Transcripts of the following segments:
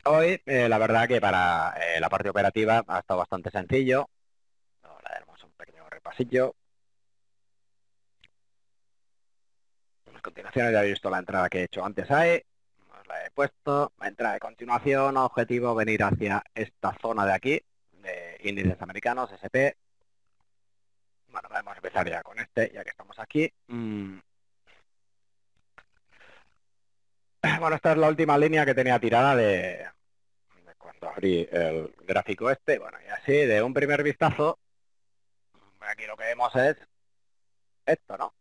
Hoy, la verdad que para la parte operativa ha estado bastante sencillo. Ahora haremos un pequeño repasillo. A continuación ya habéis visto la entrada que he hecho antes ahí. Os la he puesto. La entrada de continuación, objetivo venir hacia esta zona de aquí, de índices americanos, SP. Bueno, vamos a empezar ya con este, ya que estamos aquí. Bueno, esta es la última línea que tenía tirada de cuando abrí el gráfico este. Bueno, y así, de un primer vistazo, aquí lo que vemos es esto, ¿no?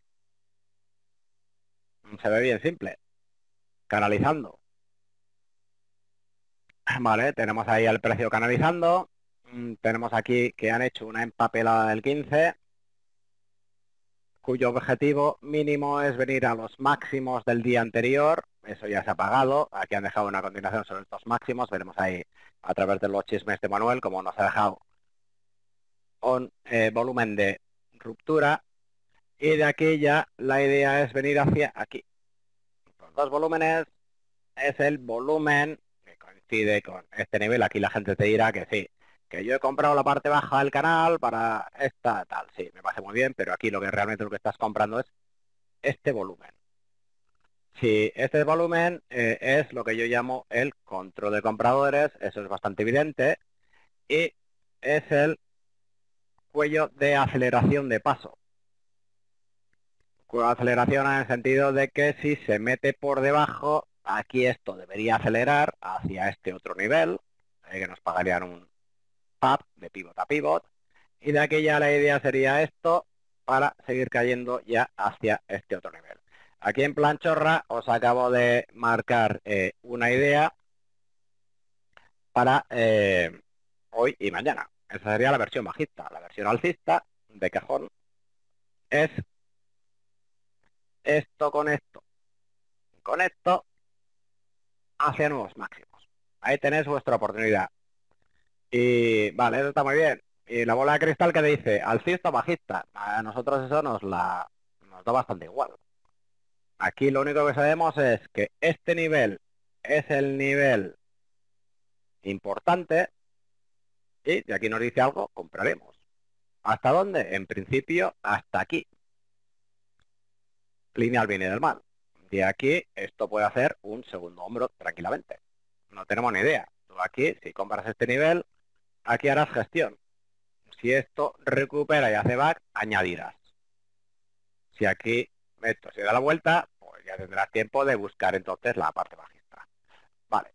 Se ve bien simple. Canalizando. Vale, tenemos ahí el precio canalizando. Tenemos aquí que han hecho una empapelada del 15, cuyo objetivo mínimo es venir a los máximos del día anterior. Eso ya se ha pagado. Aquí han dejado una continuación sobre estos máximos. Veremos ahí a través de los chismes de Manuel como nos ha dejado un volumen de ruptura. Y de aquí ya la idea es venir hacia aquí. Los dos volúmenes es el volumen que coincide con este nivel. Aquí la gente te dirá que sí, que yo he comprado la parte baja del canal para esta tal. Sí, me parece muy bien, pero aquí lo que realmente lo que estás comprando es este volumen. Si este volumen es lo que yo llamo el control de compradores, eso es bastante evidente, y es el cuello de aceleración de paso. Aceleración en el sentido de que si se mete por debajo, aquí esto debería acelerar hacia este otro nivel, que nos pagarían un pub de pivot a pivot, y de aquí ya la idea sería esto para seguir cayendo ya hacia este otro nivel. Aquí en plan chorra os acabo de marcar una idea para hoy y mañana. Esa sería la versión bajista. La versión alcista de cajón es esto con esto. Con esto hacia nuevos máximos. Ahí tenéis vuestra oportunidad. Y vale, eso está muy bien. Y la bola de cristal que dice, alcista o bajista. A nosotros eso nos da bastante igual. Aquí lo único que sabemos es que este nivel es el nivel importante y de aquí nos dice algo, compraremos. ¿Hasta dónde? En principio, hasta aquí. Línea al bien y del mal. De aquí, esto puede hacer un segundo hombro tranquilamente. No tenemos ni idea. Tú aquí, si compras este nivel, aquí harás gestión. Si esto recupera y hace back, añadirás. Si aquí esto se da la vuelta, pues ya tendrás tiempo de buscar entonces la parte bajista. Vale.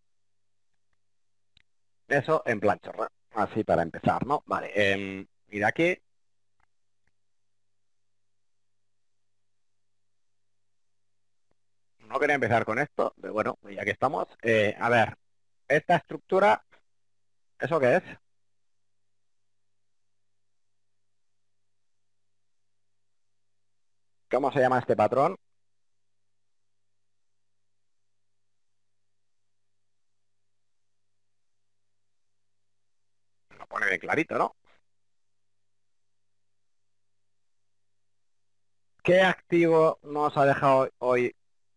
Eso en plan chorra. Así para empezar, ¿no? Vale. Y de aquí. No quería empezar con esto, pero bueno, ya que estamos. A ver, esta estructura, ¿eso qué es? ¿Cómo se llama este patrón? Lo pone bien clarito, ¿no? ¿Qué activo nos ha dejado hoy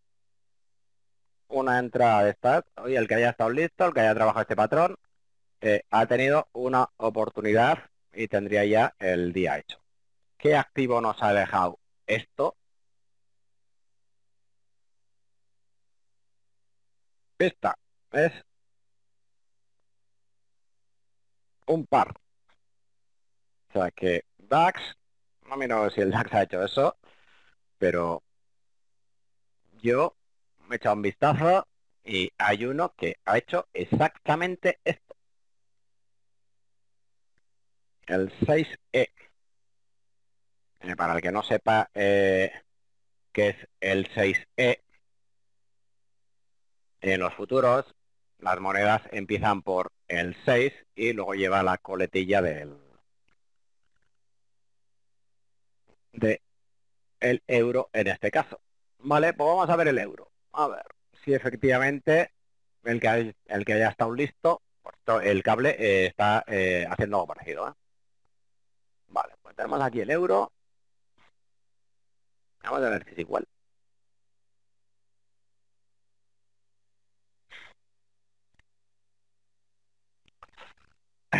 una entrada de estas? Hoy el que haya estado listo, el que haya trabajado este patrón, ha tenido una oportunidad y tendría ya el día hecho. ¿Qué activo nos ha dejado esto? Esta es un par. O sea que DAX, no miro si el DAX ha hecho eso, pero yo me he echado un vistazo y hay uno que ha hecho exactamente esto. El 6E. Para el que no sepa qué es el 6E, en los futuros las monedas empiezan por el 6 y luego lleva la coletilla de el euro en este caso. Vale, pues vamos a ver el euro. A ver si efectivamente el que haya estado listo, por esto el cable está haciendo algo parecido. Vale, pues tenemos aquí el euro. Vamos a ver si es igual.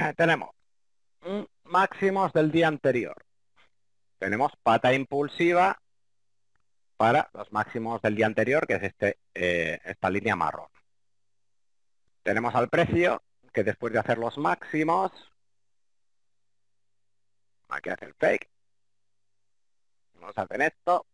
tenemos máximos del día anterior. Tenemos pata impulsiva para los máximos del día anterior, que es esta línea marrón. Tenemos al precio, que después de hacer los máximos, aquí hace el fake, nos hacen esto,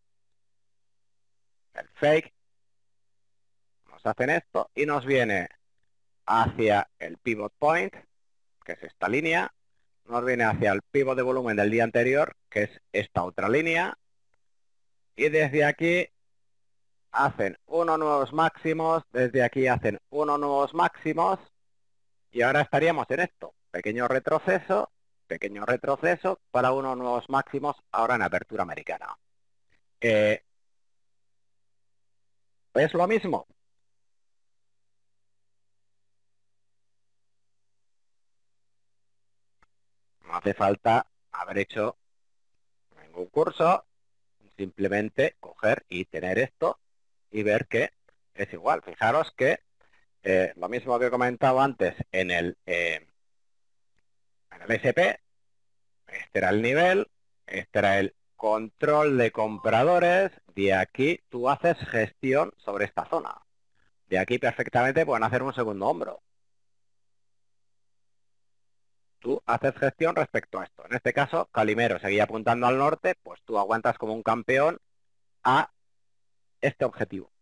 el fake, nos hacen esto y nos viene hacia el pivot point, que es esta línea, nos viene hacia el pivot de volumen del día anterior, que es esta otra línea, y desde aquí hacen unos nuevos máximos, desde aquí hacen unos nuevos máximos, y ahora estaríamos en esto, pequeño retroceso para unos nuevos máximos ahora en apertura americana. ¿Es lo mismo? No hace falta haber hecho ningún curso, simplemente coger y tener esto y ver que es igual. Fijaros que lo mismo que he comentado antes en el SP, este era el nivel, este era el control de compradores, de aquí tú haces gestión sobre esta zona. De aquí perfectamente pueden hacer un segundo hombro. Tú haces gestión respecto a esto. En este caso, Calimero seguía apuntando al norte, pues tú aguantas como un campeón a este objetivo.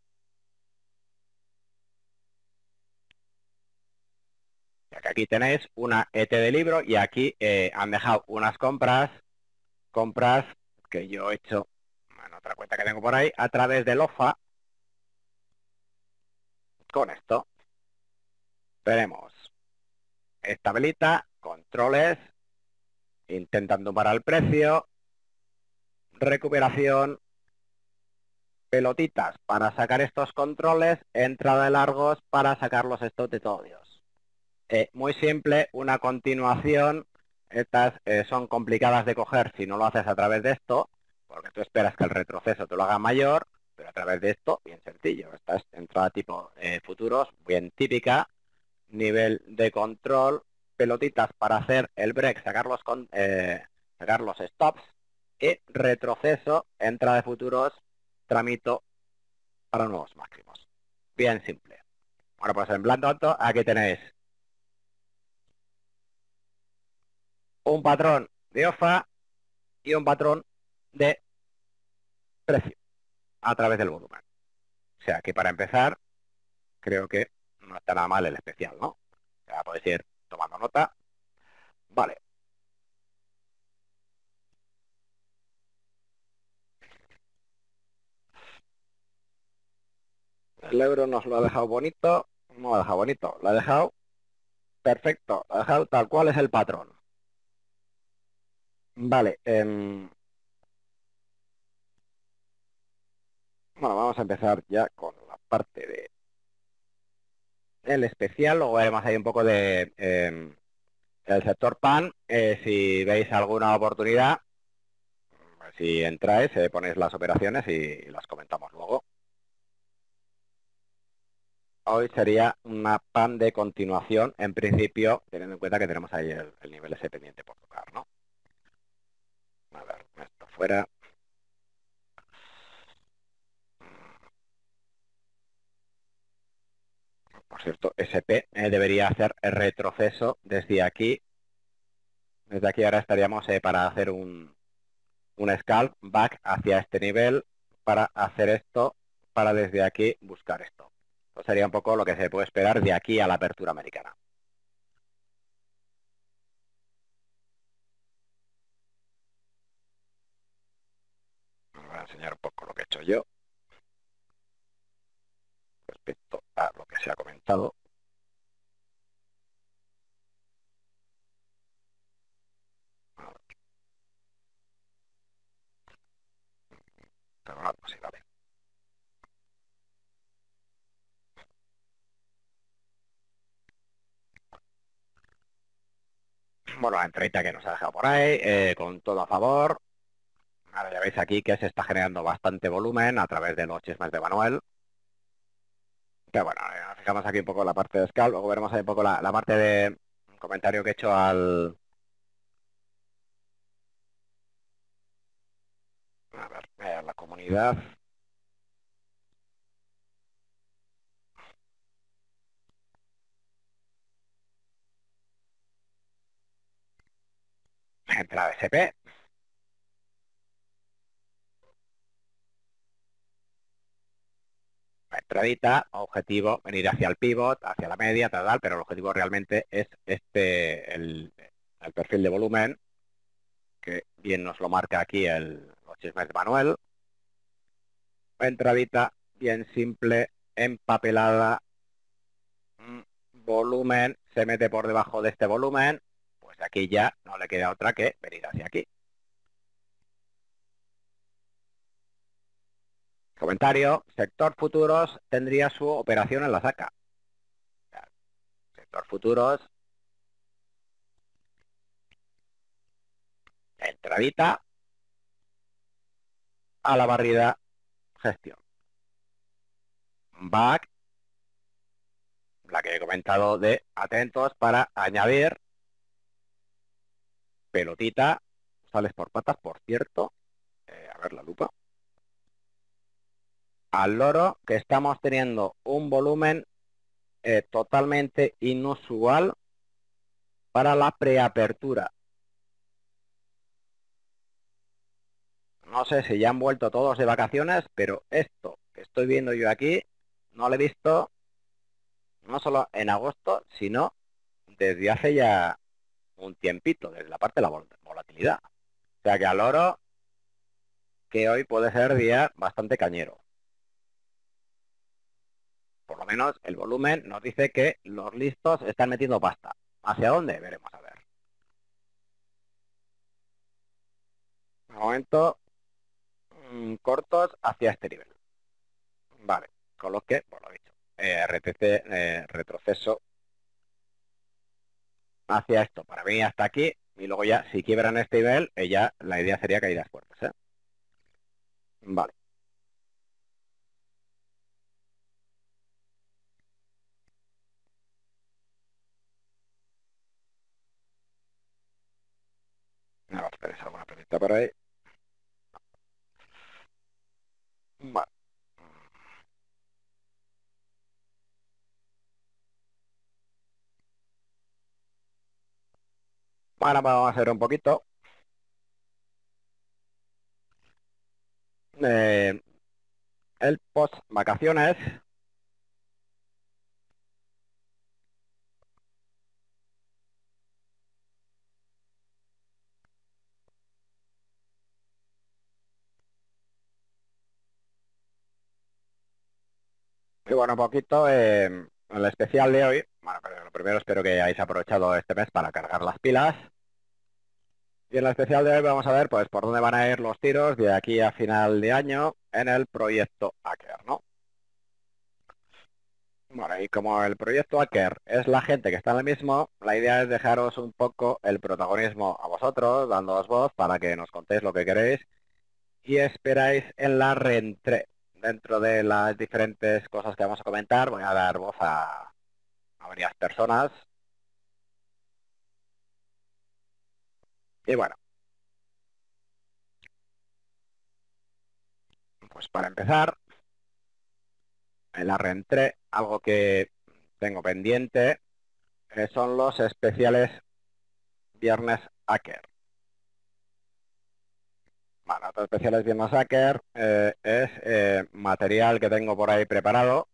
Ya que aquí tenéis una ET de libro y aquí han dejado unas compras que yo he hecho en otra cuenta que tengo por ahí a través del OFA. Con esto tenemos esta velita, controles, intentando parar el precio, recuperación, pelotitas para sacar estos controles, entrada de largos para sacar los stops de todo Dios. Muy simple, una continuación. Estas son complicadas de coger si no lo haces a través de esto, porque tú esperas que el retroceso te lo haga mayor, pero a través de esto, bien sencillo. Esta es entrada tipo futuros, bien típica, nivel de control, pelotitas para hacer el break, sacar los stops, y retroceso, entrada de futuros, tramito para nuevos máximos. Bien simple. Ahora pues en blanco alto, aquí tenéis un patrón de OFA y un patrón de precio a través del volumen. O sea que para empezar, creo que no está nada mal el especial, ¿no? Ya podéis ir tomando nota. Vale. El euro nos lo ha dejado bonito. No lo ha dejado bonito. Lo ha dejado perfecto. Lo ha dejado tal cual es el patrón. Vale. Bueno, vamos a empezar ya con la parte de el especial. Luego veremos ahí un poco de el sector PAN. Si veis alguna oportunidad, si entráis, ponéis las operaciones y las comentamos luego. Hoy sería una PAN de continuación, en principio, teniendo en cuenta que tenemos ahí el nivel ese pendiente por tocar, ¿no? A ver, esto fuera. Por cierto, SP debería hacer el retroceso desde aquí. Desde aquí ahora estaríamos para hacer un scalp back hacia este nivel para hacer esto, para desde aquí buscar esto. Esto sería un poco lo que se puede esperar de aquí a la apertura americana. Os voy a enseñar un poco lo que he hecho yo respecto a lo que se ha comentado. Perdonad, sí, vale. Bueno, la entrada que nos ha dejado por ahí, con todo a favor. Ahora ya veis aquí que se está generando bastante volumen a través de los chismes de Manuel. Pero bueno, fijamos aquí un poco la parte de scalp, luego veremos ahí un poco la parte de comentario que he hecho al... A ver, la comunidad. Entrada SP. Entradita, objetivo, venir hacia el pivot, hacia la media, tal, pero el objetivo realmente es el perfil de volumen, que bien nos lo marca aquí los chismes de Manuel. Entradita, bien simple, empapelada, volumen, se mete por debajo de este volumen, pues aquí ya no le queda otra que venir hacia aquí. Comentario, sector futuros tendría su operación en la saca. Sector futuros, entradita a la barrida gestión. Back, la que he comentado de atentos para añadir pelotita, sales por patas, por cierto, a ver la lupa, al loro, que estamos teniendo un volumen totalmente inusual para la preapertura. No sé si ya han vuelto todos de vacaciones, pero esto que estoy viendo yo aquí no lo he visto no solo en agosto, sino desde hace ya un tiempito, desde la parte de la volatilidad. O sea que al oro, que hoy puede ser día bastante cañero. Por lo menos el volumen nos dice que los listos están metiendo pasta. ¿Hacia dónde? Veremos a ver. De momento, cortos hacia este nivel. Vale, con lo que, por lo dicho, RTC, retroceso hacia esto. Para mí hasta aquí, y luego ya, si quiebran este nivel, ya la idea sería caídas fuertes, ¿eh? Vale. A ver, tenéis alguna pregunta por ahí. Vale. Bueno, vamos a hacer un poquito. El post vacaciones. Y bueno, un poquito en el especial de hoy. Bueno, pero lo primero espero que hayáis aprovechado este mes para cargar las pilas. Y en el especial de hoy vamos a ver pues por dónde van a ir los tiros de aquí a final de año en el proyecto Aker, ¿no? Bueno, y como el proyecto Aker es la gente que está en el mismo, la idea es dejaros un poco el protagonismo a vosotros, dándoos voz para que nos contéis lo que queréis y esperáis en la reentré. Dentro de las diferentes cosas que vamos a comentar, voy a dar voz a varias personas. Y bueno, pues para empezar, en la reentré, algo que tengo pendiente son los especiales Viernes Hacker. Bueno, otros especiales Viernes Hacker es material que tengo por ahí preparado.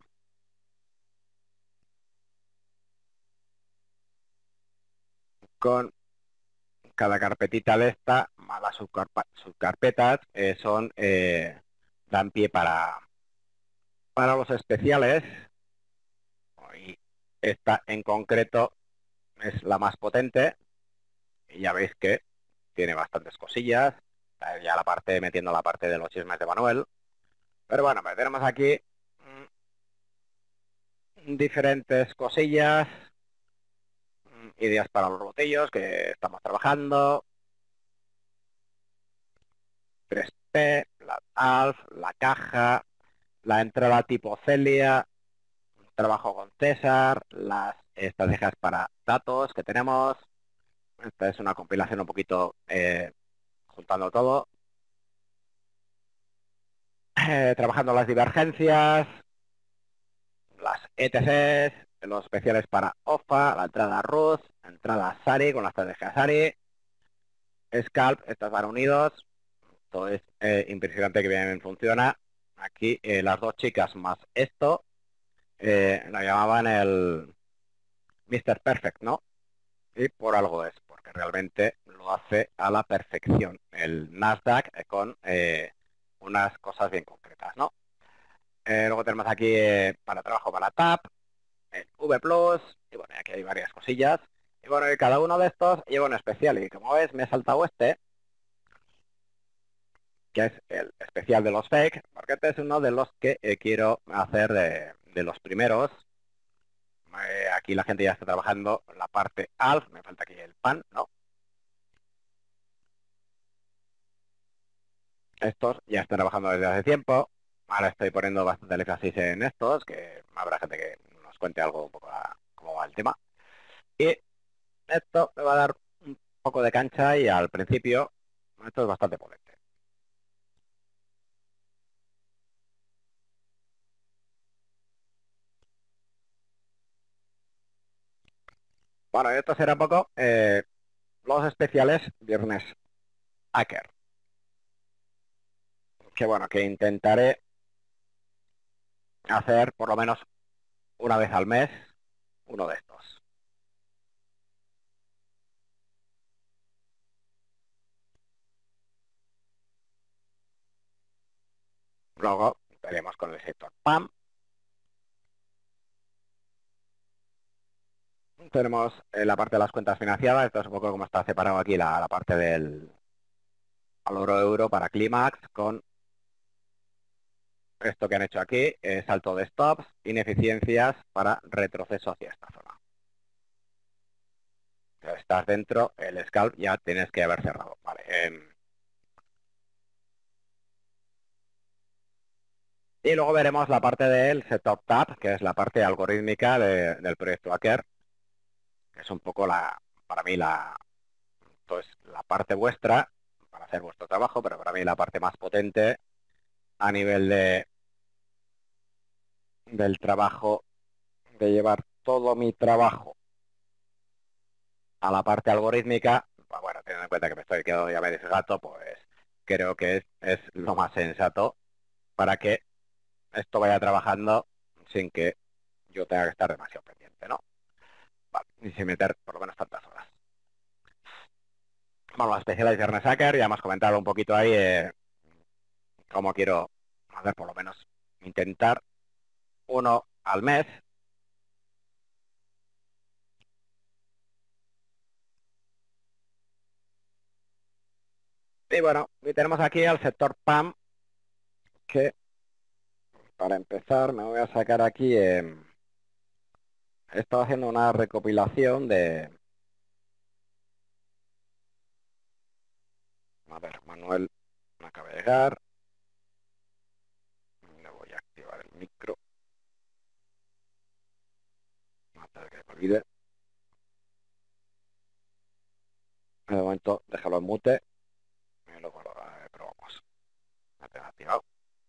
Con cada carpetita de esta, más las subcarpetas, dan pie para los especiales. Y esta en concreto es la más potente. Y ya veis que tiene bastantes cosillas. Ya metiendo la parte de los chismes de Manuel. Pero bueno, pues tenemos aquí diferentes cosillas, ideas para los botellos que estamos trabajando. 3P, la ALF, la caja, la entrada tipo Celia, trabajo con César, las estrategias para datos que tenemos. Esta es una compilación un poquito juntando todo. Trabajando las divergencias, las ETCs, los especiales para OFA, la entrada Ruth, entrada SARI con la estrategia SARI, Scalp, estas van unidos. Esto es impresionante que bien funciona. Aquí las dos chicas más esto, lo llamaban el Mr. Perfect, ¿no? Y por algo es, porque realmente lo hace a la perfección el Nasdaq con unas cosas bien concretas, ¿no? Luego tenemos aquí para trabajo para TAP, el V+, y bueno, aquí hay varias cosillas. Y bueno, y cada uno de estos lleva un especial, y como ves me he saltado este, que es el especial de los fake, porque este es uno de los que quiero hacer de los primeros. Aquí la gente ya está trabajando la parte ALF, me falta aquí el PAN, ¿no? Estos ya están trabajando desde hace tiempo. Ahora estoy poniendo bastante énfasis en estos, que habrá gente que nos cuente algo un poco cómo va el tema. Y esto me va a dar un poco de cancha y al principio esto es bastante potente. Bueno, y esto será un poco los especiales viernes hacker. Que bueno, que intentaré hacer por lo menos una vez al mes uno de estos. Luego veremos con el sector PAM. Tenemos la parte de las cuentas financiadas. Esto es un poco como está separado aquí la parte del al euro para Clímax con esto que han hecho aquí, salto de stops, ineficiencias para retroceso hacia esta zona. Estás dentro, el scalp ya tienes que haber cerrado. Vale. Y luego veremos la parte del setup tab, que es la parte algorítmica del proyecto Hacker, que es un poco para mí entonces, la parte vuestra, para hacer vuestro trabajo, pero para mí la parte más potente a nivel del trabajo, de llevar todo mi trabajo a la parte algorítmica, pues bueno, teniendo en cuenta que me estoy quedando ya medio gato, pues creo que es lo más sensato para que esto vaya trabajando sin que yo tenga que estar demasiado pendiente, ¿no? Vale, y sin meter por lo menos tantas horas. Bueno, la especial de Viernes Hacker, ya hemos comentado un poquito ahí cómo quiero hacer por lo menos intentar uno al mes. Y bueno, y tenemos aquí al sector PAM, que para empezar me voy a sacar aquí, he estado haciendo una recopilación a ver, Manuel me acaba de llegar, me voy a activar el micro, antes de que me olvide. De momento déjalo en mute, y luego lo probamos. Me tengo activado.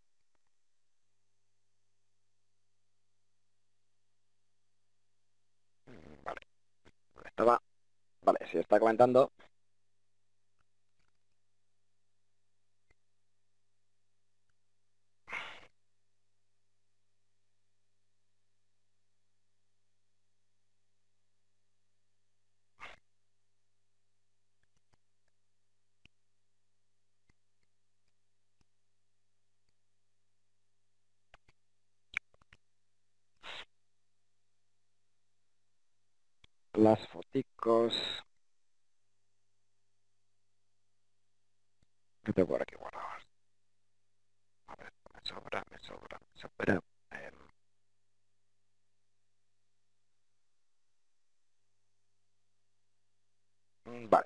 Vale, estaba, vale, si está comentando. Las foticos que tengo por aquí guardadas. A ver, me sobra. Vale.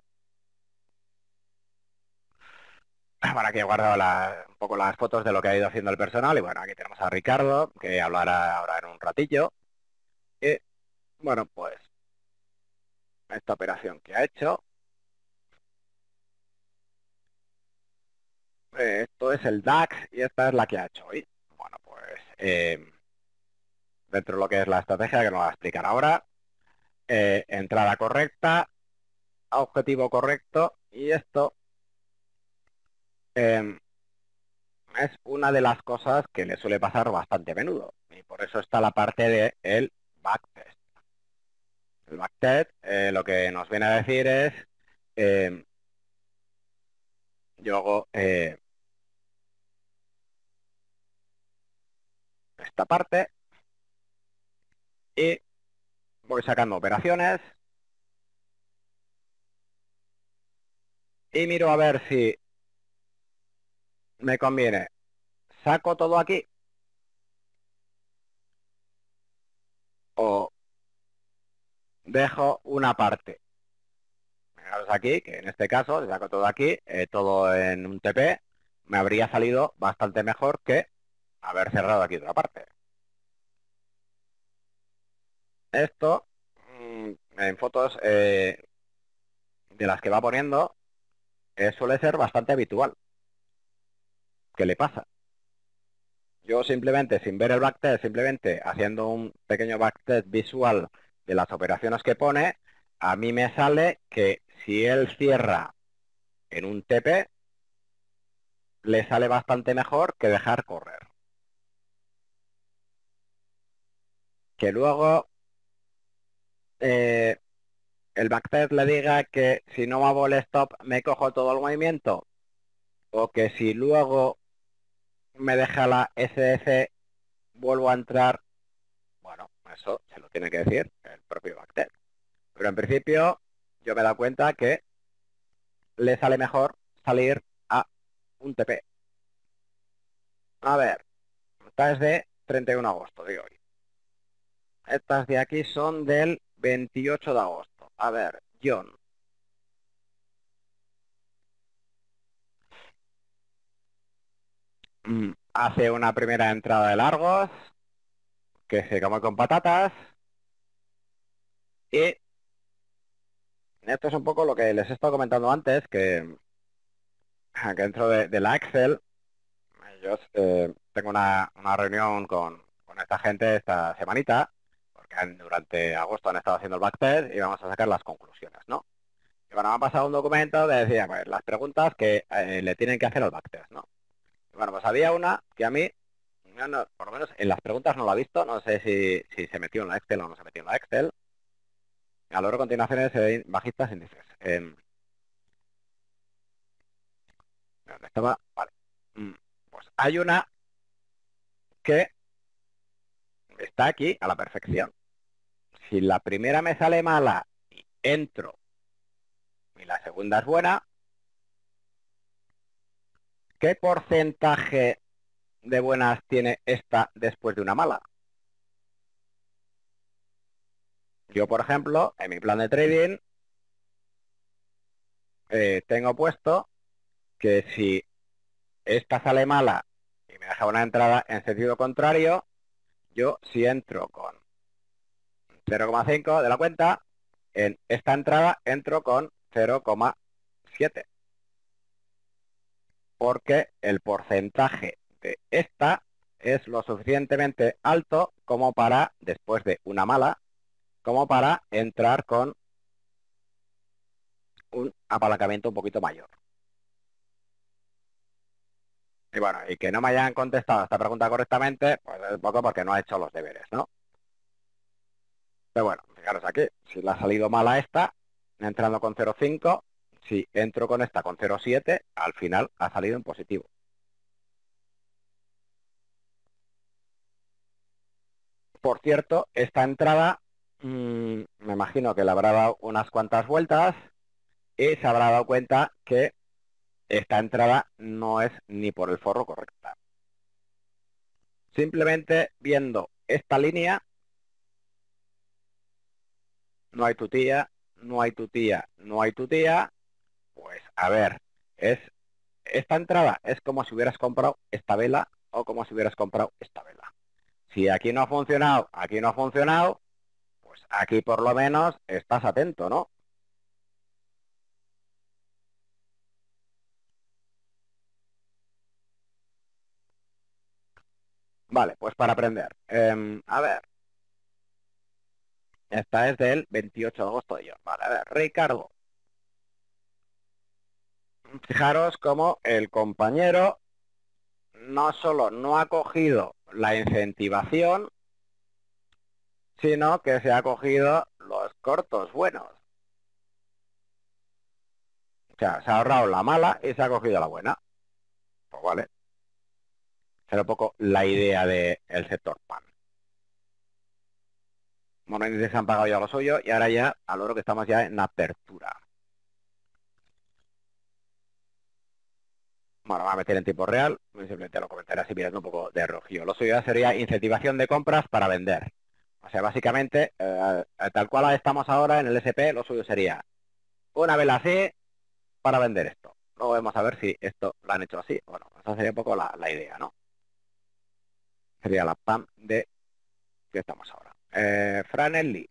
Bueno, aquí he guardado un poco las fotos de lo que ha ido haciendo el personal. Y bueno, aquí tenemos a Ricardo, que hablará ahora en un ratillo. Y Bueno, pues esta operación que ha hecho, esto es el DAX y esta es la que ha hecho hoy. Bueno, pues dentro de lo que es la estrategia, que nos va a explicar ahora, entrada correcta, objetivo correcto, y esto es una de las cosas que le suele pasar bastante a menudo, y por eso está la parte de el backtest. El backtest lo que nos viene a decir es, yo hago esta parte y voy sacando operaciones y miro a ver si me conviene. Saco todo aquí o dejo una parte. Fijaros aquí que en este caso, si saco todo aquí, todo en un TP, me habría salido bastante mejor que haber cerrado aquí otra parte. Esto, en fotos de las que va poniendo, suele ser bastante habitual. ¿Qué le pasa? Yo simplemente, sin ver el backtest, simplemente haciendo un pequeño backtest visual de las operaciones que pone, a mí me sale que si él cierra en un TP, le sale bastante mejor que dejar correr. Que luego el backtest le diga que si no hago el stop me cojo todo el movimiento, o que si luego me deja la SDC vuelvo a entrar, bueno, eso se lo tiene que decir el propio backtest. Pero en principio yo me he dado cuenta que le sale mejor salir a un TP. A ver, esta es de 31 de agosto de hoy. Estas de aquí son del 28 de agosto. A ver, John. Hace una primera entrada de largos, que se come con patatas. Y esto es un poco lo que les he estado comentando antes, que dentro de la Excel, yo tengo una reunión con esta gente esta semanita, porque durante agosto han estado haciendo el backtest y vamos a sacar las conclusiones, ¿no? Y bueno, me ha pasado un documento que decía, pues, las preguntas que le tienen que hacer al backtest, ¿no? Y bueno, pues había una que a mí, por lo menos en las preguntas no la he visto, no sé si se metió en la Excel o no se metió en la Excel. A lo largo de continuaciones bajistas índices. ¿Dónde estaba? Vale. Pues hay una que está aquí a la perfección. Si la primera me sale mala y entro y la segunda es buena, ¿qué porcentaje de buenas tiene esta después de una mala? Yo, por ejemplo, en mi plan de trading tengo puesto que si esta sale mala y me deja una entrada en sentido contrario, yo si entro con 0,5 de la cuenta, en esta entrada entro con 0,7. Porque el porcentaje de esta es lo suficientemente alto como para, después de una mala, como para entrar con un apalancamiento un poquito mayor. Y bueno, y que no me hayan contestado esta pregunta correctamente, pues es poco porque no ha hecho los deberes, ¿no? Pero bueno, fijaros aquí, si le ha salido mala esta, entrando con 0,5, si entro con esta con 0,7, al final ha salido en positivo. Por cierto, esta entrada, me imagino que le habrá dado unas cuantas vueltas y se habrá dado cuenta que esta entrada no es ni por el forro correcta. Simplemente viendo esta línea, no hay tutía, no hay tutía, no hay tutía, pues a ver, esta entrada es como si hubieras comprado esta vela o como si hubieras comprado esta vela. Si aquí no ha funcionado, aquí no ha funcionado, Pues aquí por lo menos estás atento, ¿no? Vale, pues para aprender. A ver. Esta es del 28 de agosto de yo. Vale, a ver, Ricardo. Fijaros cómo el compañero no solo no ha cogido la incentivación, sino que se ha cogido los cortos buenos. O sea, se ha ahorrado la mala y se ha cogido la buena. Pues vale. Será un poco la idea del sector PAN. Bueno, índices han pagado ya lo suyo y ahora ya, a lo que estamos ya en apertura. Bueno, me voy a meter en tiempo real, simplemente lo comentaré así mirando un poco de rojillo. Lo suyo sería incentivación de compras para vender. O sea, básicamente, tal cual estamos ahora en el SP, lo suyo sería una vela así para vender esto. Luego vamos a ver si esto lo han hecho así. Bueno, esa sería un poco la idea, ¿no? Sería la PAM de que estamos ahora. Franelli.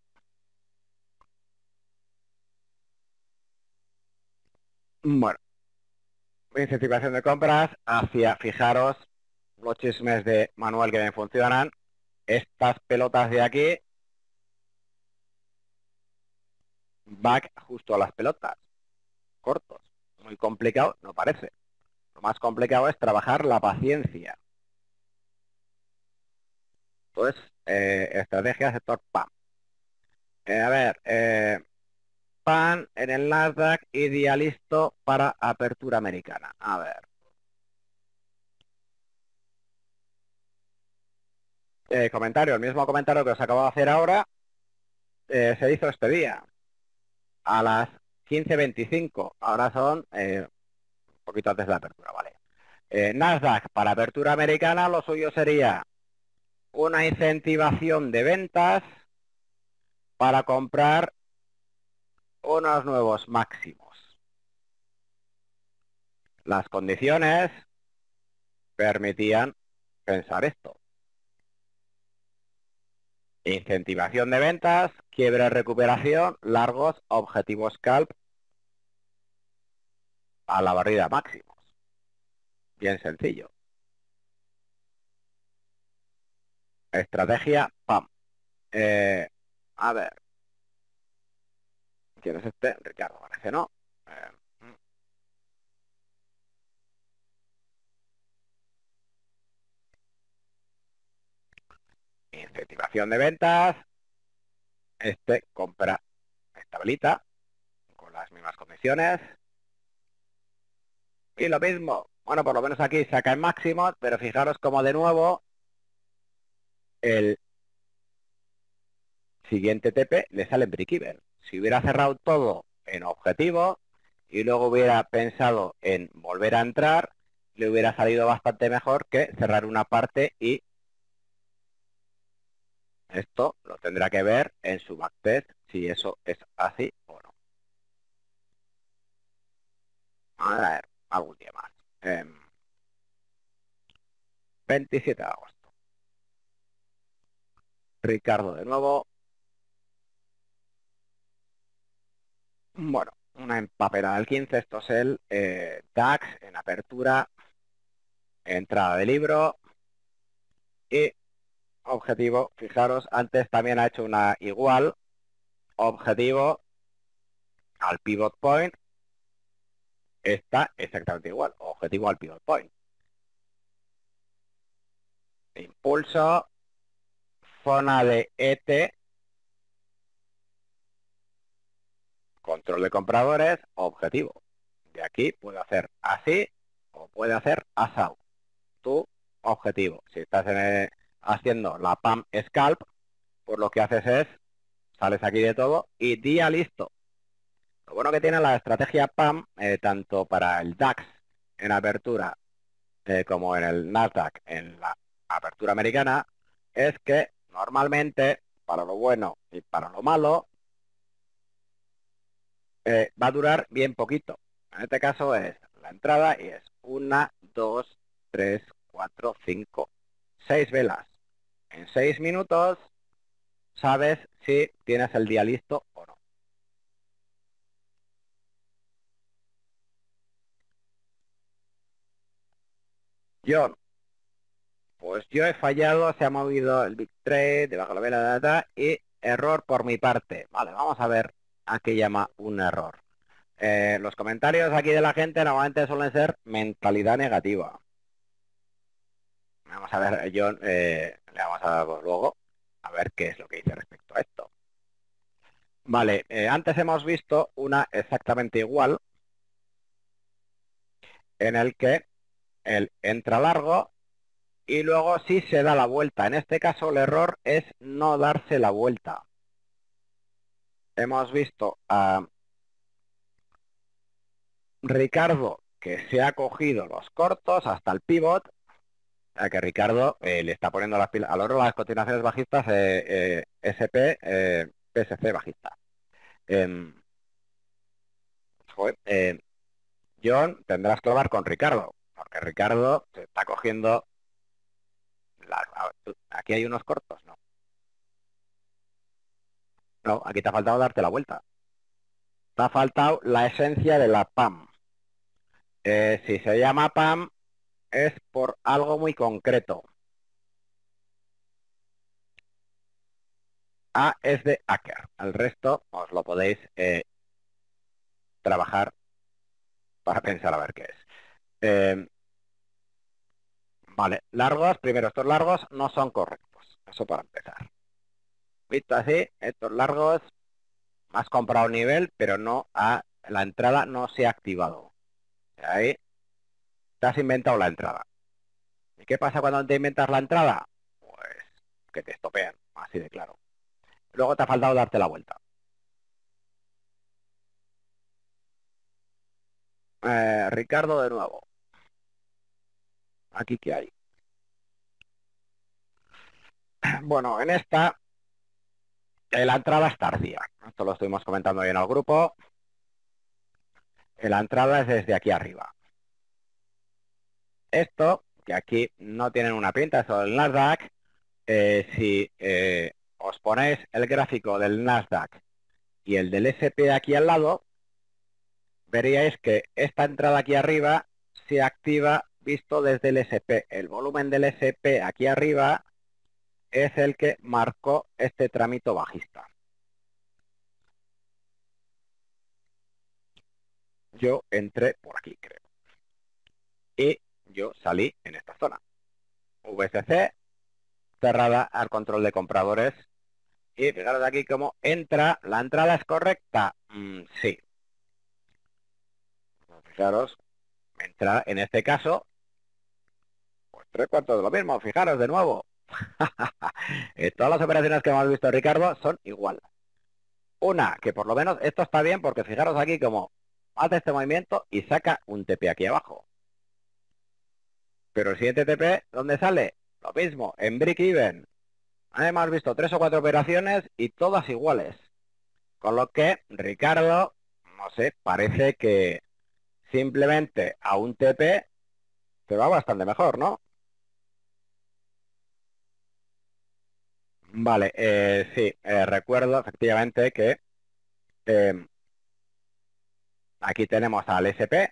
Bueno, incentivación de compras hacia, fijaros, los chismes de Manuel que bien funcionan. Estas pelotas de aquí, back justo a las pelotas, cortos. Muy complicado, no parece. Lo más complicado es trabajar la paciencia. Entonces, estrategia sector PAM. A ver, PAN en el Nasdaq y día listo para apertura americana. A ver. Comentario, el mismo comentario que os acabo de hacer ahora, se hizo este día, a las 15:25. Ahora son un poquito antes de la apertura, ¿vale? Nasdaq para apertura americana, lo suyo sería una incentivación de ventas para comprar unos nuevos máximos. Las condiciones permitían pensar esto. Incentivación de ventas, quiebre recuperación, largos, objetivo scalp a la barrida máximos. Bien sencillo. Estrategia PAM. A ver. ¿Quién es este? Ricardo, parece, ¿no? Incentivación de ventas. Este compra esta velita con las mismas condiciones. Y lo mismo. Bueno, por lo menos aquí saca en máximos, pero fijaros como de nuevo el siguiente TP le sale en break-even. Si hubiera cerrado todo en objetivo y luego hubiera pensado en volver a entrar, le hubiera salido bastante mejor que cerrar una parte y esto lo tendrá que ver en su backtest si eso es así o no. A ver, algún día más. 27 de agosto. Ricardo de nuevo. Bueno, una empapelada del 15. Esto es el DAX en apertura, entrada de libro y objetivo. Fijaros, antes también ha hecho una igual. Objetivo al pivot point. Está exactamente igual. Objetivo al pivot point. Impulso. Zona de ET. Control de compradores. Objetivo. De aquí puede hacer así o puede hacer asado. Tu objetivo. Si estás haciendo la PAM Scalp, pues lo que haces es, sales aquí de todo y día listo. Lo bueno que tiene la estrategia PAM, tanto para el DAX en apertura como en el Nasdaq en la apertura americana, es que normalmente, para lo bueno y para lo malo, va a durar bien poquito. En este caso es la entrada y es 1, 2, 3, 4, 5, 6 velas. En 6 minutos sabes si tienes el día listo o no. John, pues yo he fallado, se ha movido el Big Trade, debajo de la vela, data, y error por mi parte. Vale, vamos a ver a qué llama un error. Los comentarios aquí de la gente normalmente suelen ser mentalidad negativa. Vamos a ver, John, le vamos a dar luego a ver qué es lo que dice respecto a esto. Vale, antes hemos visto una exactamente igual, en el que él entra largo y luego sí se da la vuelta. En este caso el error es no darse la vuelta. Hemos visto a Ricardo que se ha cogido los cortos hasta el pivot, a que Ricardo le está poniendo las pilas a lo largo de las continuaciones bajistas SP, PSC bajista. Joder, John, tendrás que hablar con Ricardo, porque Ricardo se está cogiendo... aquí hay unos cortos, ¿no? No, aquí te ha faltado darte la vuelta. Te ha faltado la esencia de la PAM. Si se llama PAM es por algo muy concreto. A es de hacker. El resto os lo podéis trabajar para pensar a ver qué es. Vale, largos, primero estos largos no son correctos. Eso para empezar. Visto así, estos largos has comprado un nivel, pero no la entrada no se ha activado. Ahí te has inventado la entrada. ¿Y qué pasa cuando te inventas la entrada? Pues que te estopean, así de claro. Luego te ha faltado darte la vuelta. Ricardo de nuevo. ¿Aquí qué hay? Bueno, en esta la entrada es tardía. Esto lo estuvimos comentando hoy en el grupo. La entrada es desde aquí arriba. Esto, que aquí no tienen una pinta, eso del Nasdaq, si os ponéis el gráfico del Nasdaq y el del SP aquí al lado, veríais que esta entrada aquí arriba se activa visto desde el SP. El volumen del SP aquí arriba es el que marcó este trámite bajista. Yo entré por aquí, creo. Y yo salí en esta zona. VSC cerrada al control de compradores. Y fijaros aquí cómo entra. ¿La entrada es correcta? Sí. Fijaros, entra en este caso, pues 3/4 de lo mismo. Fijaros de nuevo. Todas las operaciones que hemos visto, Ricardo, son igual. Una, que por lo menos esto está bien porque fijaros aquí como hace este movimiento y saca un TP aquí abajo. Pero el siguiente TP, ¿dónde sale? Lo mismo, en break-even. Hemos visto 3 o 4 operaciones y todas iguales. Con lo que, Ricardo, no sé, parece que simplemente a un TP se va bastante mejor, ¿no? Vale, sí, recuerdo efectivamente que aquí tenemos al SP,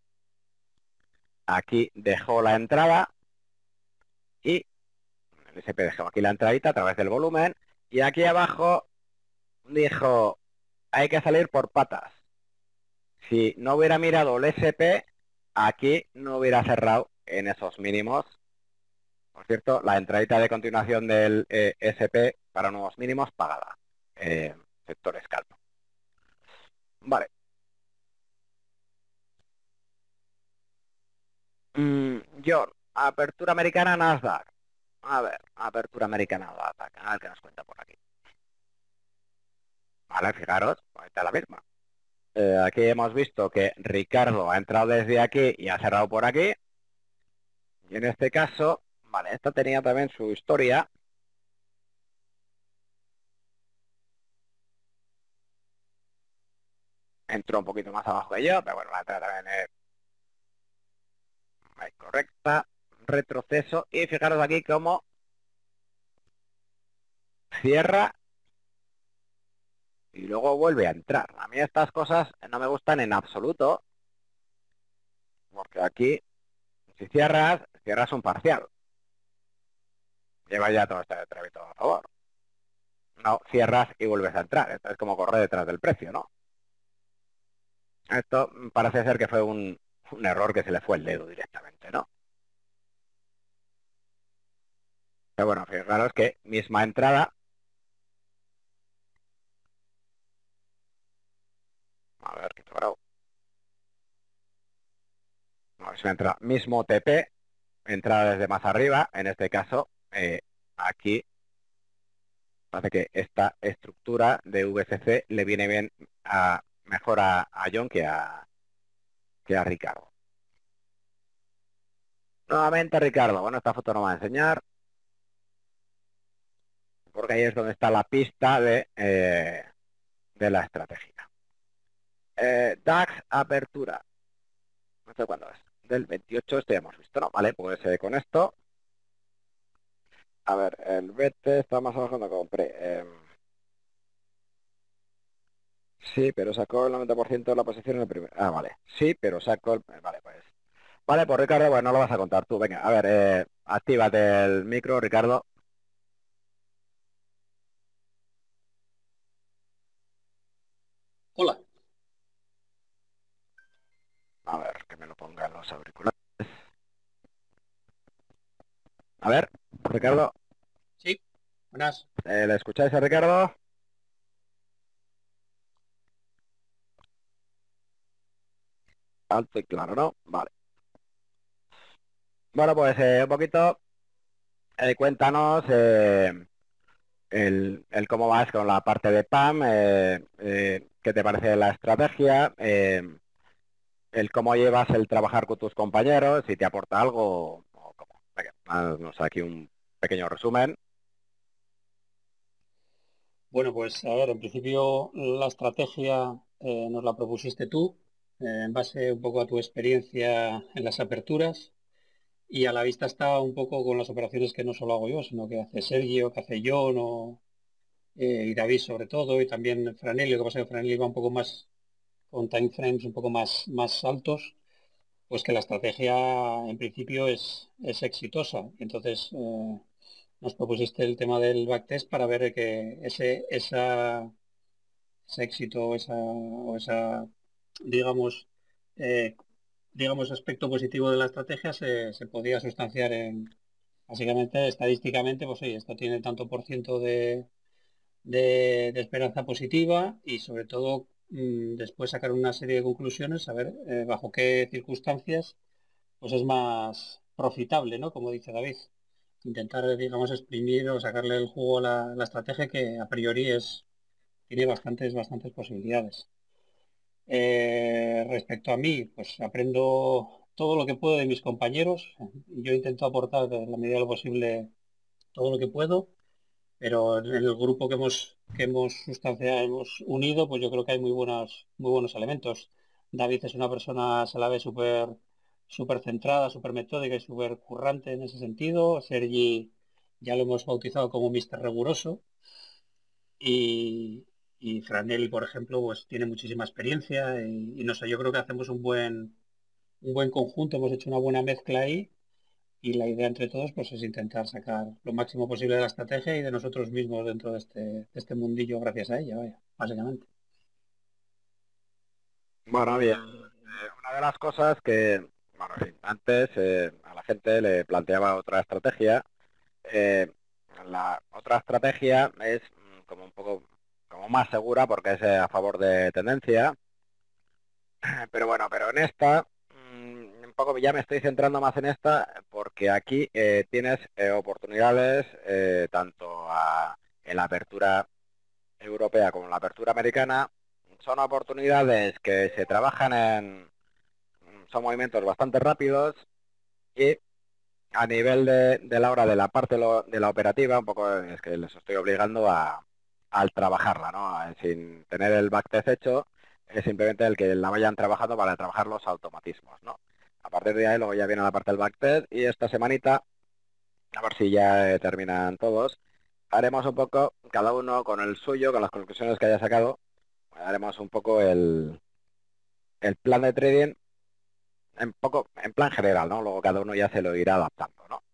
aquí dejó la entrada y el SP dejó aquí la entradita a través del volumen y aquí abajo dijo hay que salir por patas. Si no hubiera mirado el SP, aquí no hubiera cerrado en esos mínimos. Por cierto, la entradita de continuación del SP para nuevos mínimos pagada. Sector scalp. Vale. John, apertura americana Nasdaq. A ver, apertura americana Nasdaq. A ver qué nos cuenta por aquí. Vale, fijaros, ahí está la misma. Aquí hemos visto que Ricardo ha entrado desde aquí y ha cerrado por aquí. Y en este caso, vale, esta tenía también su historia. Entró un poquito más abajo que yo, pero bueno, la entrada también es correcta. Retroceso. Y fijaros aquí cómo cierra y luego vuelve a entrar. A mí estas cosas no me gustan en absoluto, porque aquí, si cierras un parcial. Lleva ya todo este trámite a favor. No, cierras y vuelves a entrar. Esto es como correr detrás del precio, ¿no? Esto parece ser que fue un error que se le fue el dedo directamente, ¿no? Pero bueno, fijaros que misma entrada. A ver, ¿qué te paró? No, es una entrada. Mismo TP, entrada desde más arriba. En este caso, aquí parece que esta estructura de VCC le viene bien mejor a John que a Ricardo. Nuevamente Ricardo. Bueno, esta foto no va a enseñar, porque ahí es donde está la pista de la estrategia. DAX apertura. No sé cuándo es. Del 28, esto ya hemos visto, ¿no? Vale, pues con esto. A ver, el BT está más abajo cuando compré. Sí, pero sacó el 90% de la posición en el primer. Ah, vale. Sí, pero sacó el. Vale, pues. Vale, pues Ricardo, pues no lo vas a contar tú. Venga, a ver, actívate el micro, Ricardo. Hola. A ver, que me lo pongan los auriculares. A ver, Ricardo, Sí, buenas. ¿le escucháis a Ricardo? Alto y claro, ¿no? Vale. Bueno, pues un poquito, cuéntanos el cómo vas con la parte de PAM, qué te parece la estrategia, el cómo llevas el trabajar con tus compañeros, si te aporta algo o cómo. Venga, haznos aquí un pequeño resumen. Bueno, pues a ver, en principio la estrategia nos la propusiste tú, en base un poco a tu experiencia en las aperturas y a la vista está un poco con las operaciones que no solo hago yo, sino que hace Sergio, que hace John y David sobre todo, y también Franelli. Lo que pasa es que Franelli va un poco más con time frames un poco más altos, pues que la estrategia en principio es exitosa. Entonces, nos propusiste el tema del backtest para ver que ese éxito o esa, digamos, eh, digamos, aspecto positivo de la estrategia se podía sustanciar en, básicamente, estadísticamente, pues sí, esto tiene tanto por ciento de esperanza positiva y sobre todo después sacar una serie de conclusiones, saber bajo qué circunstancias pues es más profitable, ¿no? Como dice David, intentar, digamos, exprimir o sacarle el jugo a la estrategia que a priori tiene bastantes posibilidades. Respecto a mí, pues aprendo todo lo que puedo de mis compañeros. Yo intento aportar en la medida de lo posible todo lo que puedo, pero en el grupo que hemos sustanciado, hemos unido, pues yo creo que hay muy buenos elementos. David es una persona, se la ve súper centrada, súper metódica y súper currante en ese sentido. Sergi ya lo hemos bautizado como Mister Riguroso. Y, y Franelli, por ejemplo, pues tiene muchísima experiencia y no sé, yo creo que hacemos un buen conjunto, hemos hecho una buena mezcla ahí y la idea entre todos pues es intentar sacar lo máximo posible de la estrategia y de nosotros mismos dentro de este mundillo gracias a ella, vaya, básicamente. Bueno, bien. Eh, Una de las cosas que, bueno, sí, antes a la gente le planteaba otra estrategia. Eh, la otra estrategia es como un poco como más segura porque es a favor de tendencia. Pero bueno, pero en esta, un poco ya me estoy centrando más en esta porque aquí tienes oportunidades tanto en la apertura europea como en la apertura americana. Son oportunidades que se trabajan son movimientos bastante rápidos y a nivel de la hora de la parte de la operativa, un poco es que les estoy obligando al trabajarla, ¿no? Sin tener el backtest hecho, es simplemente el que la vayan trabajando para trabajar los automatismos, ¿no? A partir de ahí luego ya viene la parte del backtest y esta semanita, a ver si ya terminan todos, haremos un poco cada uno con el suyo, con las conclusiones que haya sacado, haremos un poco el plan de trading en plan general, ¿no? Luego cada uno ya se lo irá adaptando, ¿no?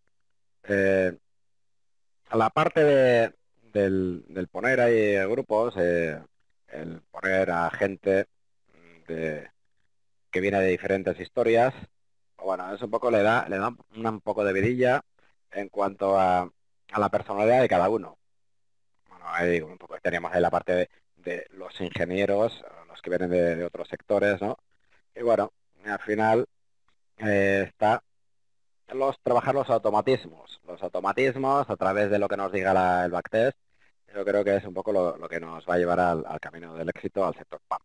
A la parte del poner ahí grupos, el poner a gente de- que viene de diferentes historias, pues bueno, es un poco, le da un poco de vidilla en cuanto a la personalidad de cada uno. Bueno, ahí un poco teníamos ahí la parte de los ingenieros, los que vienen de otros sectores, ¿no? Y bueno, al final está trabajar los automatismos. Los automatismos a través de lo que nos diga el backtest, yo creo que es un poco lo que nos va a llevar al camino del éxito al sector PAM.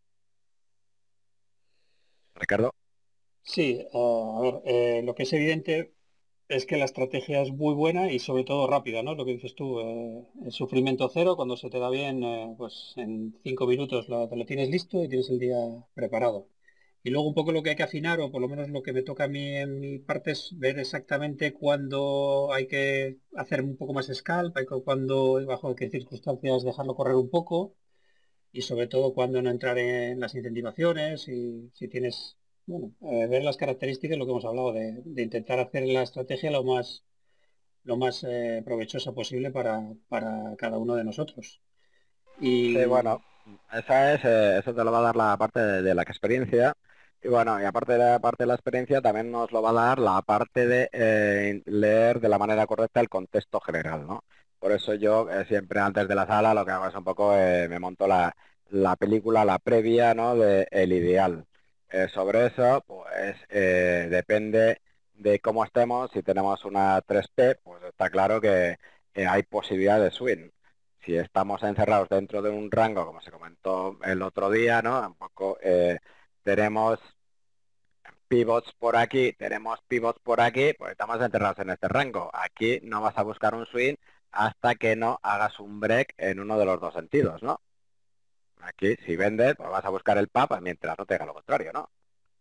Ricardo. Sí, a ver, lo que es evidente es que la estrategia es muy buena y sobre todo rápida, ¿no? Lo que dices tú, el sufrimiento cero, cuando se te da bien, pues en 5 minutos te lo tienes listo y tienes el día preparado. Y luego un poco lo que hay que afinar, o por lo menos lo que me toca a mí en mi parte, es ver exactamente cuándo hay que hacer un poco más scalp, cuándo, bajo qué circunstancias dejarlo correr un poco y sobre todo cuándo no entrar en las incentivaciones y si tienes, bueno, ver las características, lo que hemos hablado, de intentar hacer la estrategia lo más provechosa posible para cada uno de nosotros. Sí, Y bueno, eso te lo va a dar la parte de la experiencia. Y bueno, y aparte de la parte de la experiencia, también nos lo va a dar la parte de leer de la manera correcta el contexto general, ¿no? Por eso yo siempre antes de la sala lo que hago es un poco, me monto la película, la previa, ¿no? De el ideal. Sobre eso, pues depende de cómo estemos. Si tenemos una 3P, pues está claro que hay posibilidad de swing. Si estamos encerrados dentro de un rango, como se comentó el otro día, ¿no? Un poco tenemos pivots por aquí, tenemos pivots por aquí, pues estamos encerrados en este rango. Aquí no vas a buscar un swing hasta que no hagas un break en uno de los dos sentidos, ¿no? Aquí, si vendes, pues vas a buscar el pop mientras no te haga lo contrario, ¿no?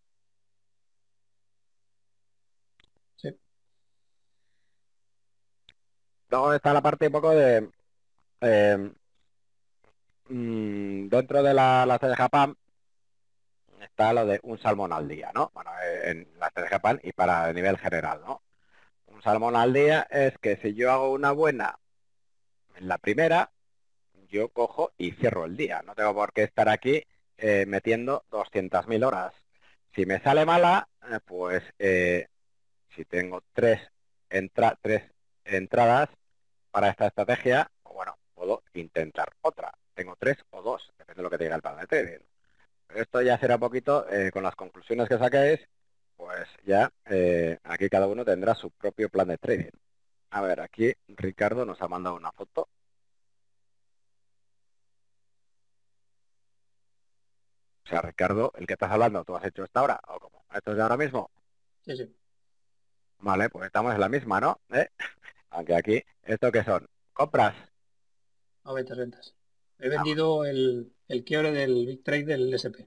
sí, Luego está la parte un poco de eh, dentro de la estrategia PAM está lo de un salmón al día, ¿no? Bueno, en la estrategia PAM y para el nivel general, ¿no? Un salmón al día es que si yo hago una buena en la primera, yo cojo y cierro el día. No tengo por qué estar aquí metiendo 200.000 horas. Si me sale mala, pues si tengo tres entradas para esta estrategia, pues bueno, puedo intentar otra. Tengo tres o dos, depende de lo que te diga el plan de trading. Esto ya será un poquito, con las conclusiones que saquéis, pues ya aquí cada uno tendrá su propio plan de trading. A ver, aquí Ricardo nos ha mandado una foto. O sea, Ricardo, el que estás hablando, ¿tú has hecho esta hora o cómo? ¿Esto es de ahora mismo? sí, sí, Vale, pues estamos en la misma, ¿no? Aunque aquí, ¿esto qué son? ¿Compras? a ventas, ventas. He Ah, vendido el quiebre del Big Trade del SP.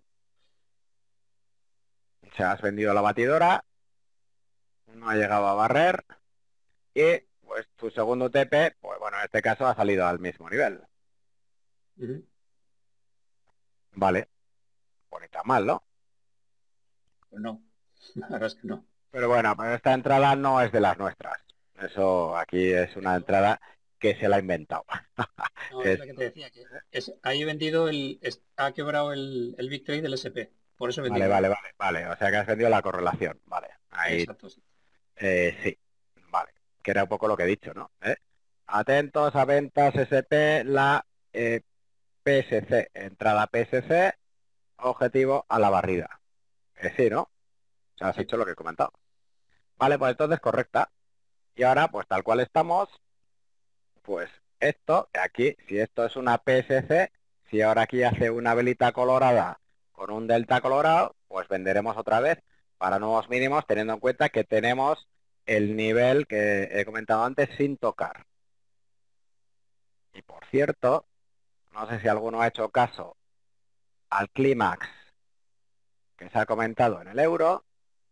o sea, has vendido la batidora, no ha llegado a barrer y pues tu segundo TP, pues bueno, en este caso ha salido al mismo nivel. Ujú. Vale, pues ni tan mal, ¿no? Pues no, la verdad es que no. Pero bueno, pues esta entrada no es de las nuestras. Eso aquí es una entrada que se la ha inventado. No, es Es, la que te decía, que ahí he vendido ha quebrado el Big Trade del SP. Por eso he vale, vendido vale, ahí. vale, vale. O sea que has vendido la correlación. Vale, ahí Exacto, sí. sí. Vale, que era un poco lo que he dicho, ¿no? Atentos a ventas SP, la PSC, entrada PSC, objetivo a la barrida. Sí, ¿no? O sea, has Sí. hecho lo que he comentado. Vale, pues entonces correcta. Y ahora, pues tal cual estamos, pues esto, aquí, si esto es una PSC, si ahora aquí hace una velita colorada con un delta colorado, pues venderemos otra vez para nuevos mínimos, teniendo en cuenta que tenemos el nivel que he comentado antes sin tocar. Y por cierto, no sé si alguno ha hecho caso al clímax que se ha comentado en el euro,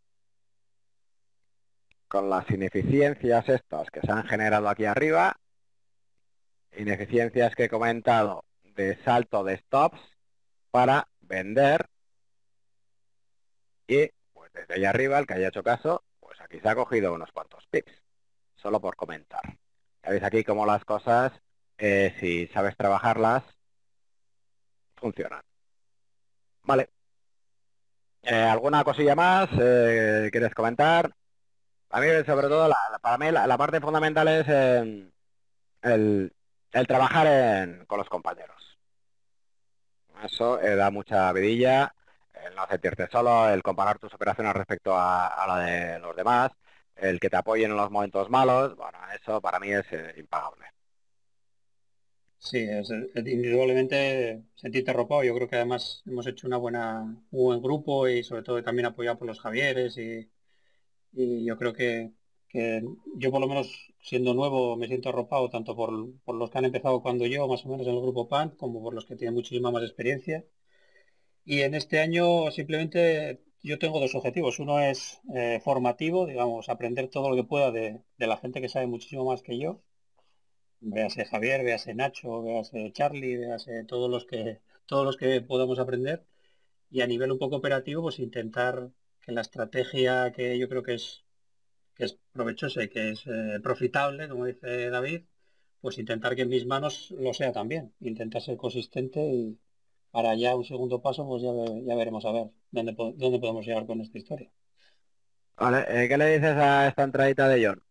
con las ineficiencias estas que se han generado aquí arriba, ineficiencias que he comentado de salto de stops, para vender y pues desde ahí arriba, el que haya hecho caso, pues aquí se ha cogido unos cuantos pips, solo por comentar. Ya veis aquí cómo las cosas, si sabes trabajarlas, funcionan. Vale. ¿Alguna cosilla más quieres comentar? A mí, sobre todo, para mí la parte fundamental es el, el trabajar con los compañeros. Eso da mucha vidilla, el no sentirte solo, el comparar tus operaciones respecto a la de los demás, el que te apoyen en los momentos malos, bueno, eso para mí es impagable. Sí, indudablemente sentirte arropado. Yo creo que además hemos hecho un buen grupo y sobre todo también apoyado por los Javieres y yo creo que yo por lo menos siendo nuevo me siento arropado tanto por los que han empezado cuando yo, más o menos en el grupo PAN, como por los que tienen muchísima más experiencia. Y en este año simplemente yo tengo dos objetivos. Uno es formativo, digamos, aprender todo lo que pueda de la gente que sabe muchísimo más que yo. Véase Javier, véase Nacho, véase Charlie, véase todos los que podamos aprender. Y a nivel un poco operativo, pues intentar que la estrategia que yo creo que es provechosa y que es profitable, como dice David, pues intentar que en mis manos lo sea también. Intentar ser consistente y para ya un segundo paso, pues ya veremos a ver dónde podemos llegar con esta historia. Vale, ¿qué le dices a esta entradita de John?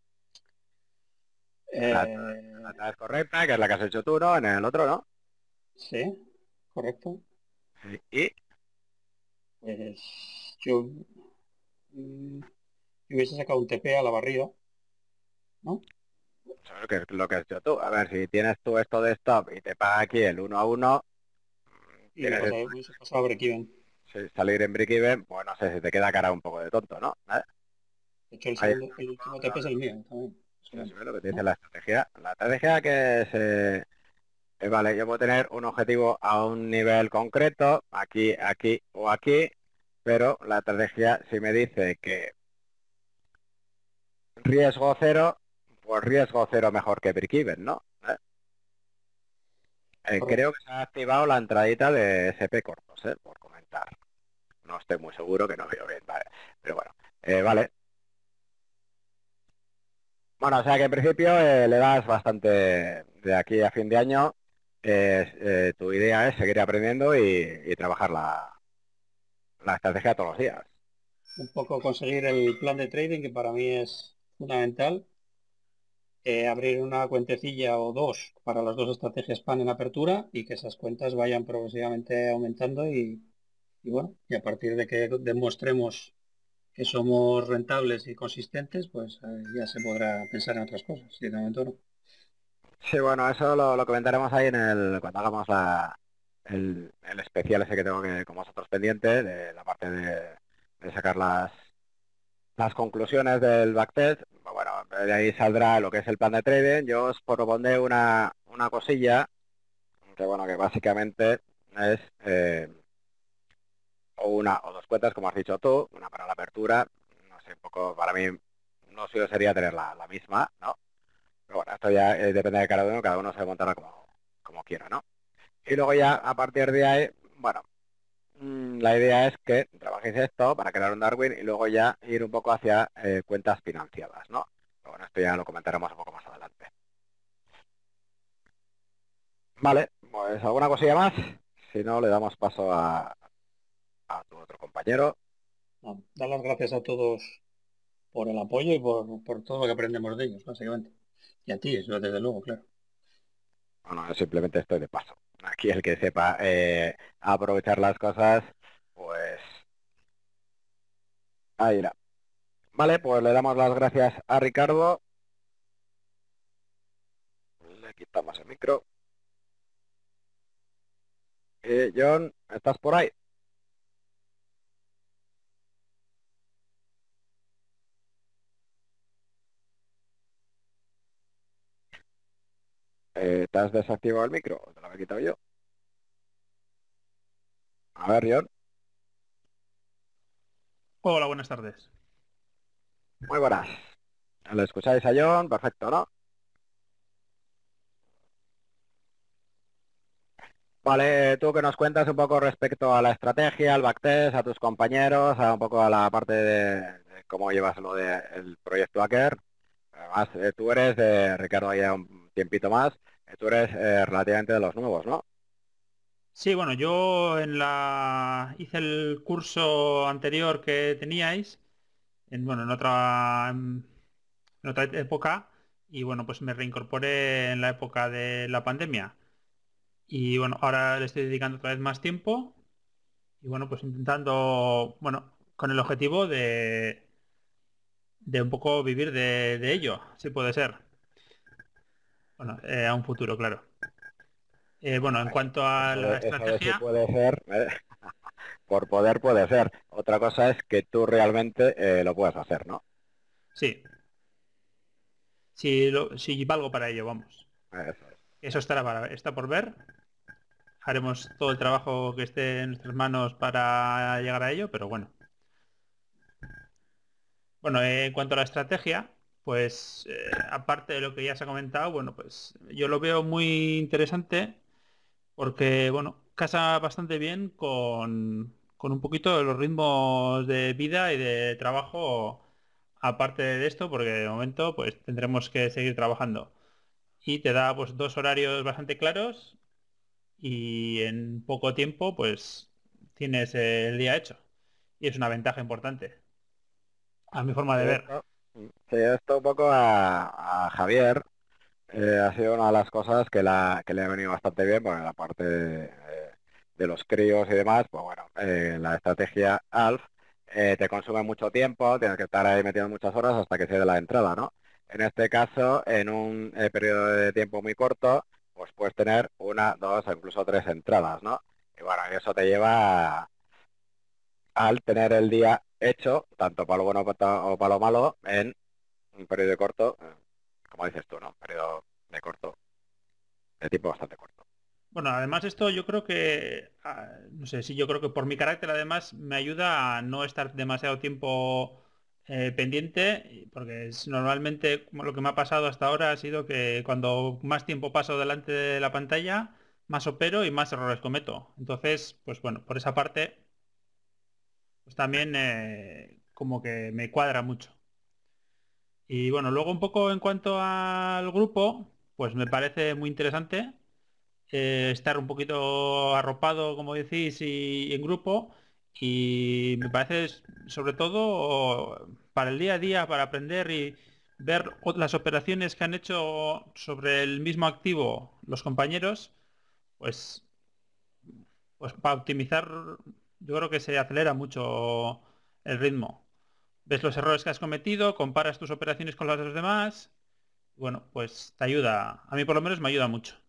La, Eh, la es correcta, que es la que has hecho tú, ¿no? En el otro, ¿no? sí, correcto. Sí. Y Pues yo, mm, yo hubiese sacado un TP a la barrida, ¿no? eso es lo que has hecho tú. A ver, si tienes tú esto de stop y te paga aquí el 1 a 1, Y tienes hubiese pasado a break-even. salir en break-even, pues no sé si te queda cara un poco de tonto, ¿no? De hecho, Ahí, el último TP es el mío también. eso es Segundo, lo que te dice ¿no? la estrategia. La estrategia que es, vale, yo puedo tener un objetivo a un nivel concreto, aquí, aquí o aquí, pero la estrategia si me dice que riesgo cero, pues riesgo cero mejor que break-even, ¿no? Creo Correcto. que se ha activado la entradita de SP cortos, por comentar. No estoy muy seguro, que no veo bien, vale. Pero bueno, vale. Bueno, o sea que en principio le das bastante de aquí a fin de año. Tu idea es seguir aprendiendo y trabajar la estrategia todos los días. Un poco conseguir el plan de trading, que para mí es fundamental. Abrir una cuentecilla o dos para las dos estrategias PAN en apertura y que esas cuentas vayan progresivamente aumentando y bueno, y a partir de que demostremos que somos rentables y consistentes, pues ya se podrá pensar en otras cosas. Y de momento no. Sí, bueno, eso lo comentaremos ahí cuando hagamos el especial ese que tengo que con vosotros pendiente, de la parte de sacar las conclusiones del backtest. Bueno, de ahí saldrá lo que es el plan de trading. Yo os propondré una cosilla, que bueno, que básicamente es o una o dos cuentas, como has dicho tú, una para la apertura, no sé, un poco, para mí, no sé, sería tener la misma, ¿no? Pero bueno, esto ya depende de cada uno se montará como quiera, ¿no? Y luego ya, a partir de ahí, bueno, la idea es que trabajéis esto para crear un Darwin y luego ya ir un poco hacia cuentas financiadas, ¿no? Pero bueno, esto ya lo comentaremos un poco más adelante. Vale, pues alguna cosilla más. Si no, le damos paso a tu otro compañero. No, dar las gracias a todos por el apoyo y por todo lo que aprendemos de ellos, básicamente. Y a ti, eso desde luego, claro. Bueno, yo simplemente estoy de paso. Aquí el que sepa aprovechar las cosas, pues ahí irá. Vale, pues le damos las gracias a Ricardo. Le quitamos el micro. John, ¿estás por ahí? ¿Te has desactivado el micro? ¿O te lo había quitado yo? A ver, John. Hola, buenas tardes. Muy buenas. ¿Le escucháis a John? Perfecto, ¿no? Vale, tú que nos cuentas un poco respecto a la estrategia, al backtest, a tus compañeros, a un poco a la parte de cómo llevas lo del proyecto Hacker. Además, tú eres de Ricardo ya un tiempito más, tú eres relativamente de los nuevos, ¿no? Sí, bueno, yo hice el curso anterior que teníais, en otra época, y bueno, pues me reincorporé en la época de la pandemia. Y bueno, ahora le estoy dedicando otra vez más tiempo y bueno, pues intentando, bueno, con el objetivo de un poco vivir de ello, si puede ser. Bueno, a un futuro, claro. Bueno, en cuanto a la Eso de si estrategia, puede ser, por poder puede ser. Otra cosa es que tú realmente lo puedas hacer, ¿no? sí, si valgo para ello, vamos. Eso es. Eso está por ver. Haremos todo el trabajo que esté en nuestras manos para llegar a ello, pero bueno. Bueno, en cuanto a la estrategia, pues aparte de lo que ya se ha comentado, bueno, pues yo lo veo muy interesante porque, bueno, casa bastante bien con un poquito de los ritmos de vida y de trabajo aparte de esto, porque de momento pues tendremos que seguir trabajando. Y te da pues dos horarios bastante claros y en poco tiempo pues tienes el día hecho. Y es una ventaja importante, a mi forma Sí, de ver. esto un poco a Javier ha sido una de las cosas que le ha venido bastante bien, porque la parte de los críos y demás, pues bueno, la estrategia ALF te consume mucho tiempo, tienes que estar ahí metiendo muchas horas hasta que se dé la entrada, ¿no? En este caso, en un periodo de tiempo muy corto, pues puedes tener una, dos o incluso tres entradas, ¿no? Y bueno, y eso te lleva al tener el día hecho, tanto para lo bueno o para lo malo, en un periodo corto, como dices tú, ¿no? Un periodo de corto, de tiempo bastante corto. Bueno, además esto yo creo que, no sé, sí, yo creo que por mi carácter además me ayuda a no estar demasiado tiempo pendiente, porque normalmente como lo que me ha pasado hasta ahora ha sido que cuando más tiempo paso delante de la pantalla, más opero y más errores cometo. Entonces, pues bueno, por esa parte, pues también como que me cuadra mucho. Y bueno, luego un poco en cuanto al grupo, pues me parece muy interesante estar un poquito arropado, como decís, y en grupo. Y me parece, sobre todo, para el día a día, para aprender y ver las operaciones que han hecho sobre el mismo activo los compañeros, pues, pues para optimizar, yo creo que se acelera mucho el ritmo. Ves los errores que has cometido, comparas tus operaciones con las de los demás. Bueno, pues te ayuda, a mí por lo menos me ayuda mucho.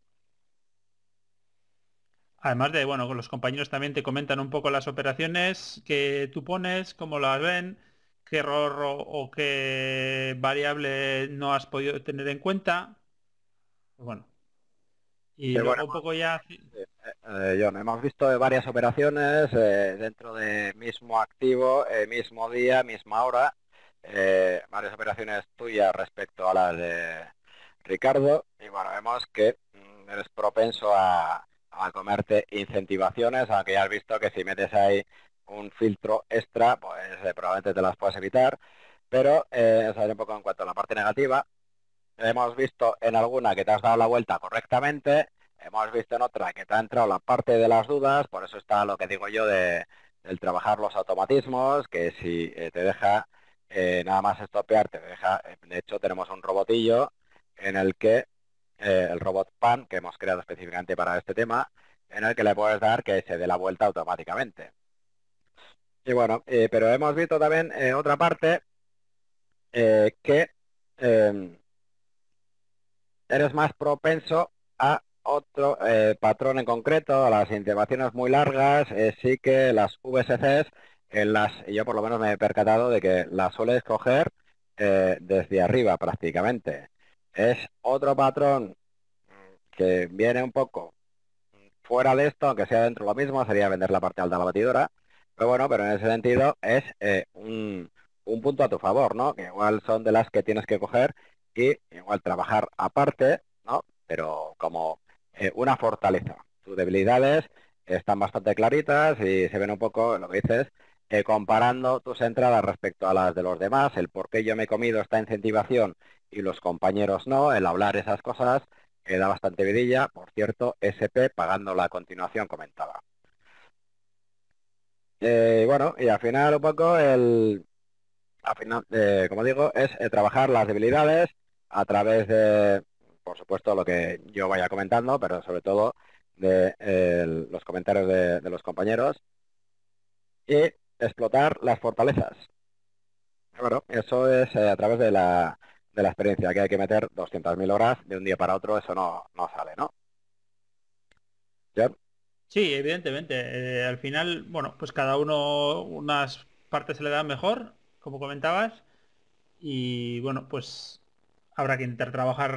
Además de, bueno, con los compañeros también te comentan un poco las operaciones que tú pones, cómo las ven, qué error o qué variable no has podido tener en cuenta. Pues bueno, y Sí, bueno, luego un poco ya... John, hemos visto varias operaciones dentro de mismo activo, mismo día, misma hora, varias operaciones tuyas respecto a las de Ricardo, y bueno, vemos que eres propenso a comerte incentivaciones, aunque ya has visto que si metes ahí un filtro extra, pues probablemente te las puedas evitar, pero saber un poco en cuanto a la parte negativa. Hemos visto en alguna que te has dado la vuelta correctamente, hemos visto en otra que te ha entrado la parte de las dudas, por eso está lo que digo yo del trabajar los automatismos, que si te deja nada más estopear, te deja, de hecho tenemos un robotillo en el que, el robot PAN, que hemos creado específicamente para este tema, en el que le puedes dar que se dé la vuelta automáticamente. Y bueno, pero hemos visto también otra parte que... em, eres más propenso a otro patrón en concreto, a las intervaciones muy largas, sí que las VSCs, yo por lo menos me he percatado de que las sueles coger desde arriba prácticamente. Es otro patrón que viene un poco fuera de esto, aunque sea dentro de lo mismo, sería vender la parte alta de la batidora, pero bueno, pero en ese sentido es un punto a tu favor, ¿no? Que igual son de las que tienes que coger y igual trabajar aparte, ¿no? Pero como una fortaleza. tus debilidades están bastante claritas y se ven un poco, lo que dices, comparando tus entradas respecto a las de los demás, el por qué yo me he comido esta incentivación y los compañeros no, el hablar esas cosas, da bastante vidilla. Por cierto, SP pagando la continuación comentaba. Bueno, y al final un poco al final, como digo, es trabajar las debilidades a través de, por supuesto, lo que yo vaya comentando, pero sobre todo de los comentarios de los compañeros y explotar las fortalezas. Bueno, eso es a través de la experiencia, que hay que meter 200.000 horas de un día para otro, eso no sale, ¿no? ¿Ya? Sí, evidentemente. Al final, bueno, pues cada uno unas partes se le dan mejor, como comentabas, y bueno, pues habrá que intentar trabajar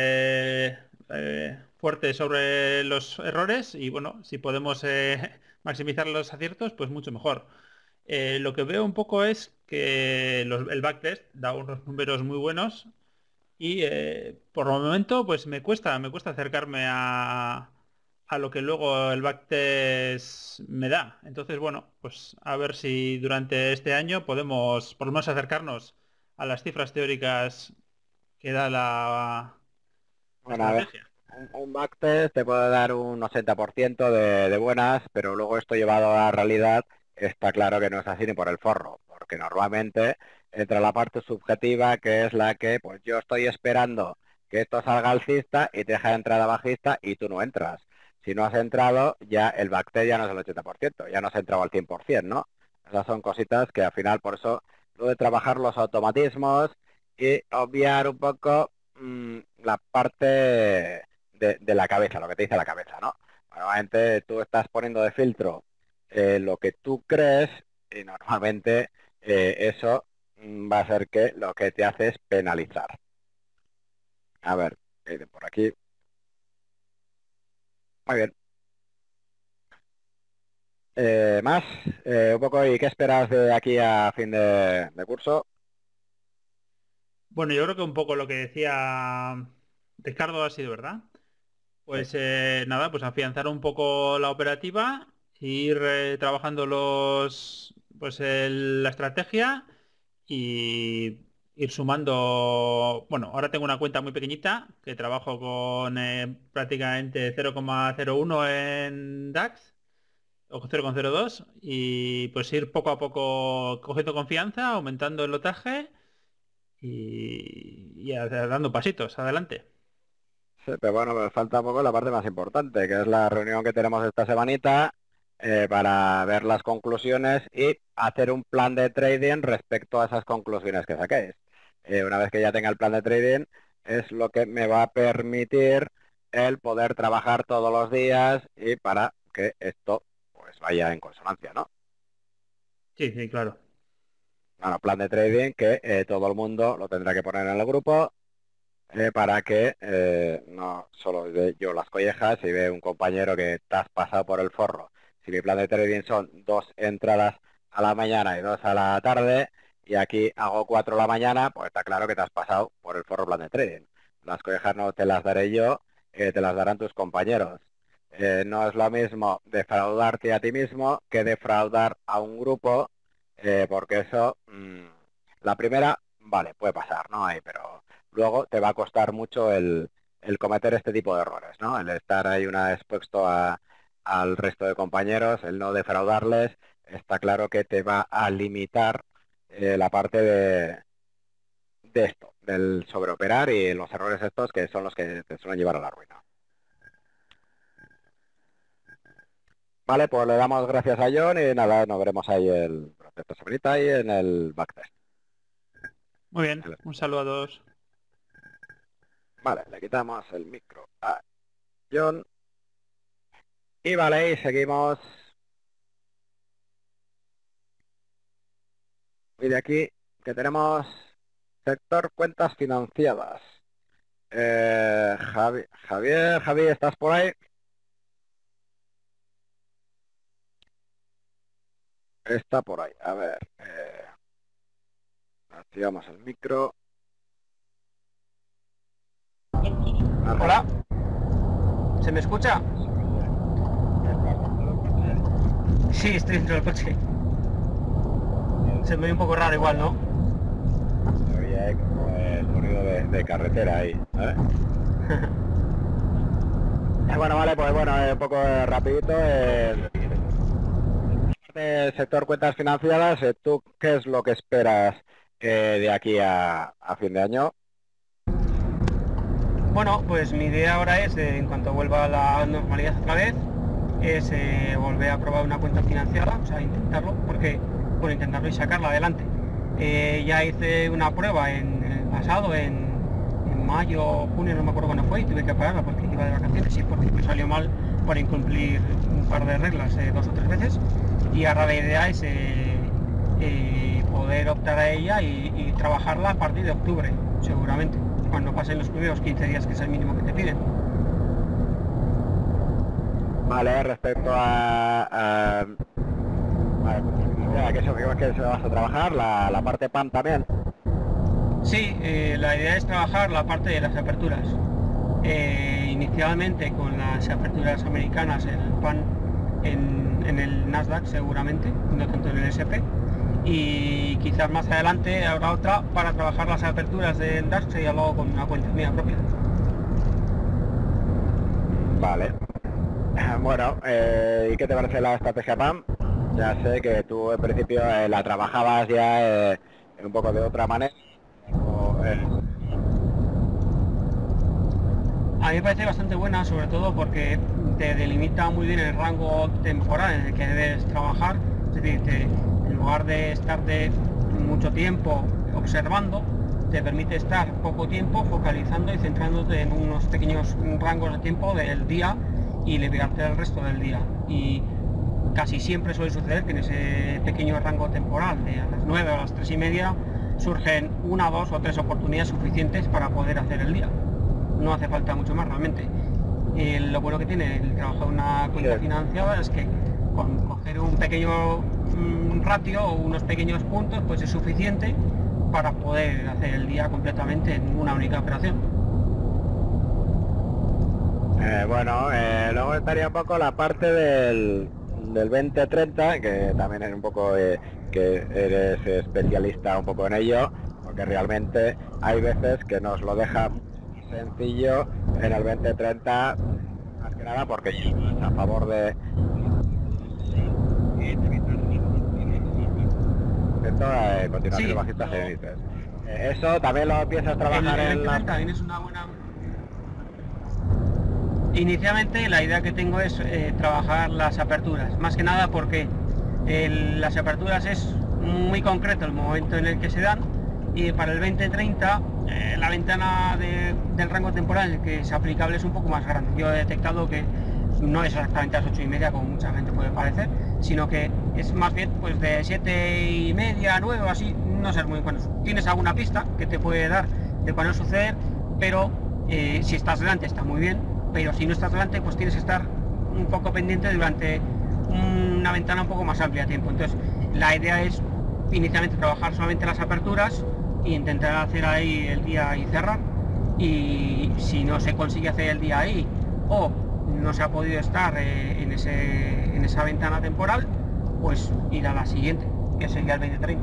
fuerte sobre los errores y bueno, si podemos maximizar los aciertos, pues mucho mejor. Lo que veo un poco es que el backtest da unos números muy buenos y por el momento pues me cuesta acercarme a lo que luego el backtest me da. Entonces, bueno, pues a ver si durante este año podemos por lo menos acercarnos a las cifras teóricas que da la Bueno, a ver, estrategia. un backtest te puede dar un 80% de buenas, pero luego esto llevado a la realidad está claro que no es así ni por el forro, porque normalmente entra la parte subjetiva, que es la que, pues yo estoy esperando que esto salga alcista y te deja de entrada bajista y tú no entras. Si no has entrado, ya el backtest ya no es el 80%, ya no has entrado al 100%, ¿no? Esas son cositas que al final, por eso, lo de trabajar los automatismos y obviar un poco la parte de la cabeza, lo que te dice la cabeza, ¿no? Normalmente tú estás poniendo de filtro lo que tú crees y normalmente eso va a ser que lo que te hace es penalizar. A ver, por aquí. Muy bien. Más, un poco, ¿y qué esperas de aquí a fin de curso? Bueno, yo creo que un poco lo que decía Ricardo ha sido verdad. Sí. Pues nada, pues afianzar un poco la operativa, ir trabajando la estrategia y ir sumando. Bueno, ahora tengo una cuenta muy pequeñita que trabajo con prácticamente 0,01 en DAX o 0,02 y pues ir poco a poco cogiendo confianza, aumentando el lotaje y dando pasitos adelante. Sí, pero bueno, me falta un poco la parte más importante, que es la reunión que tenemos esta semanita para ver las conclusiones y hacer un plan de trading respecto a esas conclusiones que saquéis. Una vez que ya tenga el plan de trading, es lo que me va a permitir el poder trabajar todos los días y para que esto pues vaya en consonancia, ¿no? Sí, sí, claro. Bueno, plan de trading que todo el mundo lo tendrá que poner en el grupo para que no solo dé yo las collejas y ve un compañero que te has pasado por el forro. Si mi plan de trading son 2 entradas a la mañana y 2 a la tarde, y aquí hago 4 a la mañana, pues está claro que te has pasado por el forro plan de trading. Las collejas no te las daré yo, te las darán tus compañeros. No es lo mismo defraudarte a ti mismo que defraudar a un grupo, porque eso, la primera, vale, puede pasar, ¿no? Pero luego te va a costar mucho el cometer este tipo de errores, ¿no? El estar ahí una vez expuesto al resto de compañeros, el no defraudarles, está claro que te va a limitar la parte de esto, del sobreoperar y los errores estos que son los que te suelen llevar a la ruina. Vale, pues le damos gracias a John y nada, nos veremos ahí el proceso semanita y en el backtest. Muy bien, un saludo a todos. Vale, le quitamos el micro a John. Y vale, y seguimos. Y de aquí que tenemos sector cuentas financiadas. Javier, ¿estás por ahí? Está por ahí. A ver, activamos el micro. Hola, ¿se me escucha? Sí, estoy dentro del coche. Se me ve un poco raro igual, ¿no? Oye, como el sonido de carretera ahí, ¿sabes? Bueno, vale, pues bueno, un poco rapidito. El sector cuentas financiadas, ¿tú qué es lo que esperas de aquí a fin de año? Bueno, pues mi idea ahora es, en cuanto vuelva a la normalidad otra vez, es volver a probar una cuenta financiada, o sea, intentarlo, porque, bueno, intentarlo y sacarla adelante. Ya hice una prueba en el pasado, en mayo, junio, no me acuerdo cuándo fue, y tuve que pararla porque iba de vacaciones y porque me salió mal por incumplir un par de reglas 2 o 3 veces. Y ahora la idea es poder optar a ella y trabajarla a partir de octubre, seguramente, cuando pasen los primeros 15 días, que es el mínimo que te piden. Vale, respecto a ¿qué es que se vas a trabajar? ¿La parte PAM también? Sí, la idea es trabajar la parte de las aperturas. Inicialmente con las aperturas americanas, el PAN en el Nasdaq seguramente, no tanto en el SP. Y quizás más adelante habrá otra para trabajar las aperturas del DAX y luego con una cuenta mía propia. Vale. Bueno, ¿y qué te parece la estrategia PAM? Ya sé que tú en principio la trabajabas ya un poco de otra manera. A mí me parece bastante buena, sobre todo porque te delimita muy bien el rango temporal en el que debes trabajar. Es decir, en lugar de estarte mucho tiempo observando, te permite estar poco tiempo focalizando y centrándote en unos pequeños rangos de tiempo del día y liberarte del resto del día. Y casi siempre suele suceder que en ese pequeño rango temporal de a las 9 o a las 3:30 surgen 1, 2 o 3 oportunidades suficientes para poder hacer el día. No hace falta mucho más realmente. Lo bueno que tiene el trabajar una cuenta financiada es que con coger un pequeño ratio o unos pequeños puntos pues es suficiente para poder hacer el día completamente en una única operación. Bueno, luego estaría un poco la parte del 20-30, que también es un poco que eres especialista un poco en ello, porque realmente hay veces que nos lo deja sencillo en el 20-30, más que nada porque yo a favor de continuación Sí, bajistas cenizas. Eso también lo empiezas a trabajar en la... también es una buena... Inicialmente la idea que tengo es trabajar las aperturas, más que nada porque las aperturas es muy concreto el momento en el que se dan, y para el 20-30 la ventana del rango temporal en el que es aplicable es un poco más grande. Yo he detectado que no es exactamente a las 8:30 como mucha gente puede parecer, sino que es más bien pues de 7:30, 9 o así, no ser muy bueno. Tienes alguna pista que te puede dar de cuándo suceder, pero si estás delante está muy bien, pero si no estás delante pues tienes que estar un poco pendiente durante una ventana un poco más amplia de tiempo. Entonces la idea es inicialmente trabajar solamente las aperturas e intentar hacer ahí el día y cerrar, y si no se consigue hacer el día ahí o no se ha podido estar en esa ventana temporal, pues ir a la siguiente, que sería el 20-30.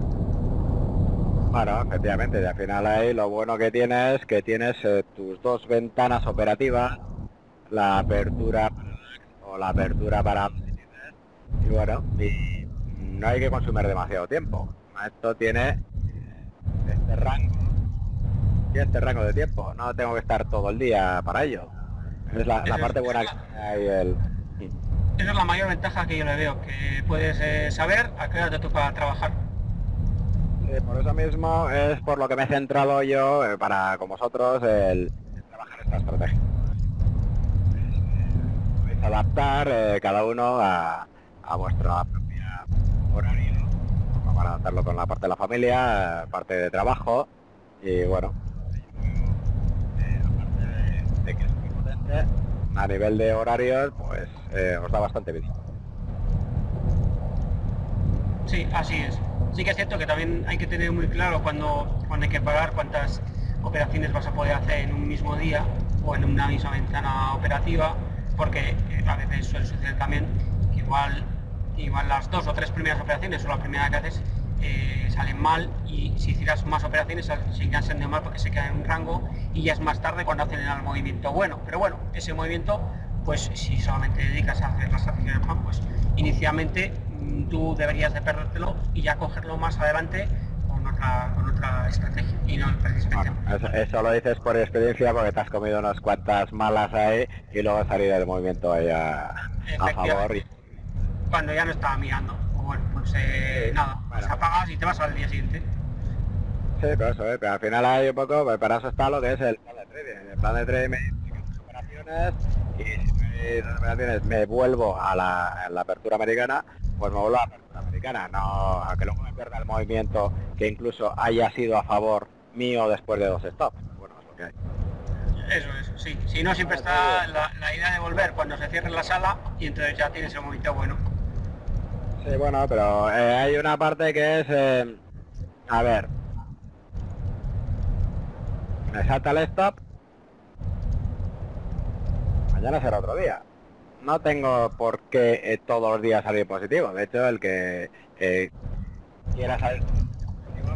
Bueno, efectivamente, y al final ahí lo bueno que tienes es que tienes tus dos ventanas operativas, la apertura o la apertura para... Y bueno, y no hay que consumir demasiado tiempo. Esto tiene este rango de tiempo, no tengo que estar todo el día para ello. Es la parte buena que hay Esa es la mayor ventaja que yo le veo, que puedes saber a qué hora te toca trabajar. Por eso mismo es por lo que me he centrado yo para con vosotros el trabajar esta estrategia. Podéis adaptar cada uno a vuestro propio horario, para hacerlo con la parte de la familia, parte de trabajo, y bueno, aparte de que es muy potente, a nivel de horarios, pues os da bastante bien. Sí, así es. Sí que es cierto que también hay que tener muy claro cuando hay que pagar, cuántas operaciones vas a poder hacer en un mismo día o en una misma ventana operativa, porque a veces suele suceder también que igual igual las 2 o 3 primeras operaciones o la primera que haces salen mal, y si hicieras más operaciones seguirán siendo mal porque se quedan en un rango y ya es más tarde cuando hacen el movimiento bueno. Pero bueno, ese movimiento, pues si solamente te dedicas a hacer la estrategia del plan, pues inicialmente tú deberías de perdértelo y ya cogerlo más adelante con otra estrategia y no precisamente. Bueno, eso lo dices por experiencia porque te has comido unas cuantas malas ahí y luego salir del movimiento ahí a favor. Cuando ya no estaba mirando, bueno, pues nada, pues apagas y te vas al día siguiente. Sí, pero eso, pero al final hay un poco, pues para eso está lo que es el plan de trading. El plan de trading me dice las operaciones, y si las operaciones me vuelvo a la apertura americana, pues me vuelvo a la apertura americana, no a que luego me pierda el movimiento que incluso haya sido a favor mío después de 2 stops. Bueno, es lo que hay. Eso, sí. Si no, siempre está la idea de volver cuando se cierre la sala y entonces ya tienes el movimiento bueno. Sí, bueno, pero hay una parte que es, a ver, me salta el stop, mañana será otro día. No tengo por qué todos los días salir positivo. De hecho, el que quiera salir positivo,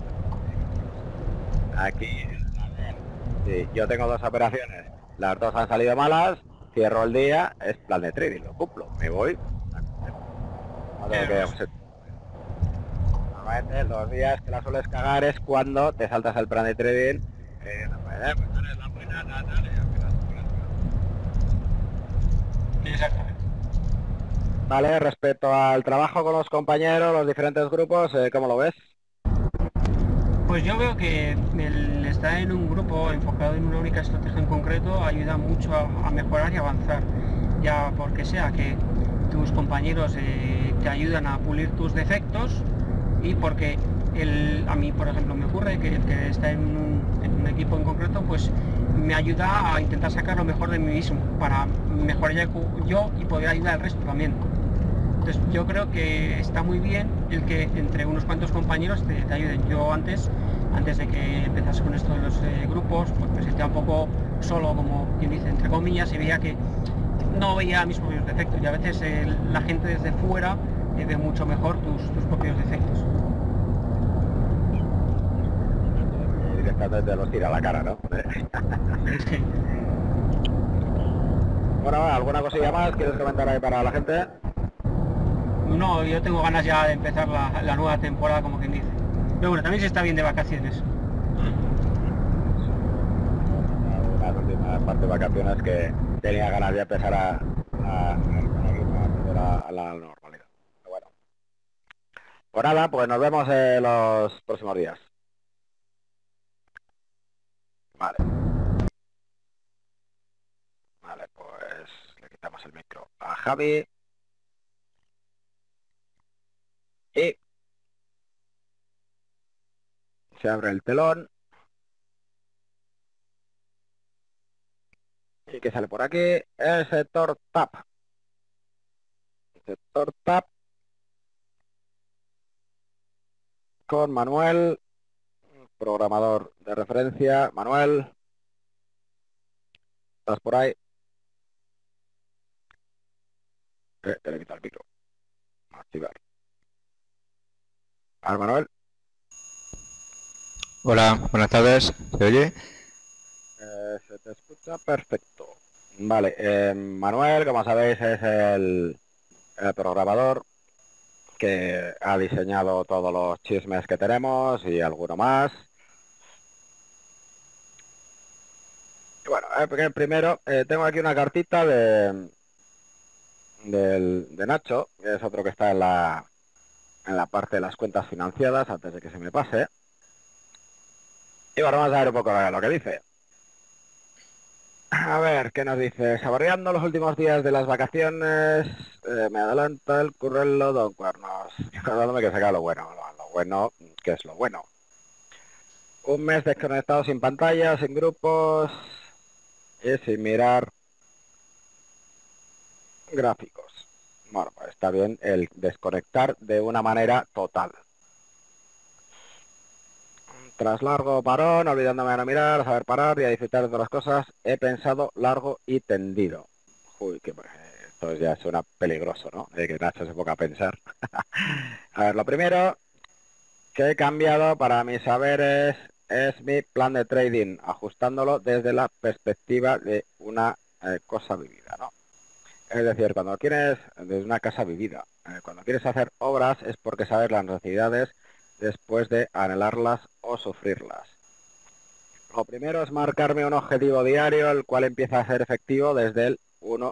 aquí, a ver, si yo tengo 2 operaciones, las 2 han salido malas, cierro el día, es plan de trading, lo cumplo, me voy. No tengo que, normalmente los días que la sueles cagar es cuando te saltas el plan de trading, pues tú eres la buena, tal, Exactamente. Vale, respecto al trabajo con los compañeros, los diferentes grupos, ¿cómo lo ves? Pues yo veo que el estar en un grupo enfocado en una única estrategia en concreto ayuda mucho a mejorar y avanzar, ya porque sea que tus compañeros te ayudan a pulir tus defectos, y porque a mí, por ejemplo, me ocurre que el que está en un equipo en concreto, pues me ayuda a intentar sacar lo mejor de mí mismo para mejorar yo y poder ayudar al resto también. Entonces yo creo que está muy bien el que entre unos cuantos compañeros te ayuden. Yo antes de que empezase con esto de los grupos, pues me sentía un poco solo, como quien dice, entre comillas, y veía que no veía mis propios defectos, y a veces la gente desde fuera ve mucho mejor tus propios defectos. Directamente los tira a la cara, ¿no? Bueno, ¿alguna cosilla más quieres comentar ahí para la gente? No, yo tengo ganas ya de empezar la nueva temporada, como quien dice. Pero bueno, también se está bien de vacaciones. Las últimas parte de vacaciones que tenía ganas de empezar a la normalidad. Pero bueno. Pues nada, pues nos vemos los próximos días. Vale. Vale, pues le quitamos el micro a Javi. Y se abre el telón. ¿Y qué sale por aquí? El sector TAP. El sector TAP. Con Manuel, programador de referencia. Manuel, ¿estás por ahí? Te le quito el micro. Activar. ¿Al Manuel? Hola, buenas tardes. ¿Se oye? Se te escucha perfecto. Vale, Manuel, como sabéis, es el programador que ha diseñado todos los chismes que tenemos y alguno más. Y bueno, primero tengo aquí una cartita de Nacho, que es otro que está en la parte de las cuentas financiadas, antes de que se me pase. Y bueno, vamos a ver un poco lo que dice. A ver, ¿qué nos dice? Saboreando los últimos días de las vacaciones, me adelanta el currelo Don Cuernos. Recordándome que saca lo bueno. Lo bueno, ¿qué es lo bueno? Un mes desconectado, sin pantallas, sin grupos y sin mirar gráficos. Bueno, pues está bien el desconectar de una manera total. Tras largo parón, olvidándome de no mirar, saber parar y a disfrutar de todas las cosas, he pensado largo y tendido. Uy, que esto eso ya suena peligroso, ¿no? De que Nacho se ponga a pensar. A ver, lo primero que he cambiado para mis saberes es mi plan de trading, ajustándolo desde la perspectiva de una cosa vivida, ¿no? Es decir, cuando quieres, desde una casa vivida, cuando quieres hacer obras es porque sabes las necesidades después de anhelarlas o sufrirlas. Lo primero es marcarme un objetivo diario, el cual empieza a ser efectivo desde el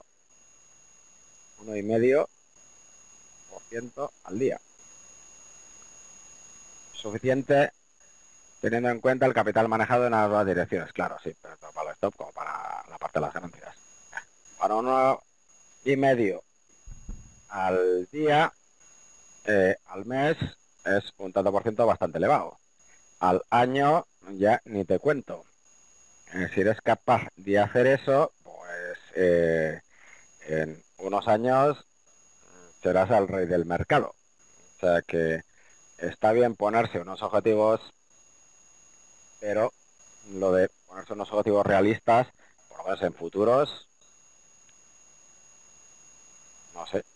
1,5% al día. Suficiente teniendo en cuenta el capital manejado en las dos direcciones. Claro, sí, pero tanto para el stop como para la parte de las ganancias. Para 1,5 al día, al mes, es un tanto por ciento bastante elevado. Al año ya ni te cuento. Si eres capaz de hacer eso, pues en unos años serás el rey del mercado. O sea que está bien ponerse unos objetivos, pero lo de ponerse unos objetivos realistas, por lo menos en futuros, no sé,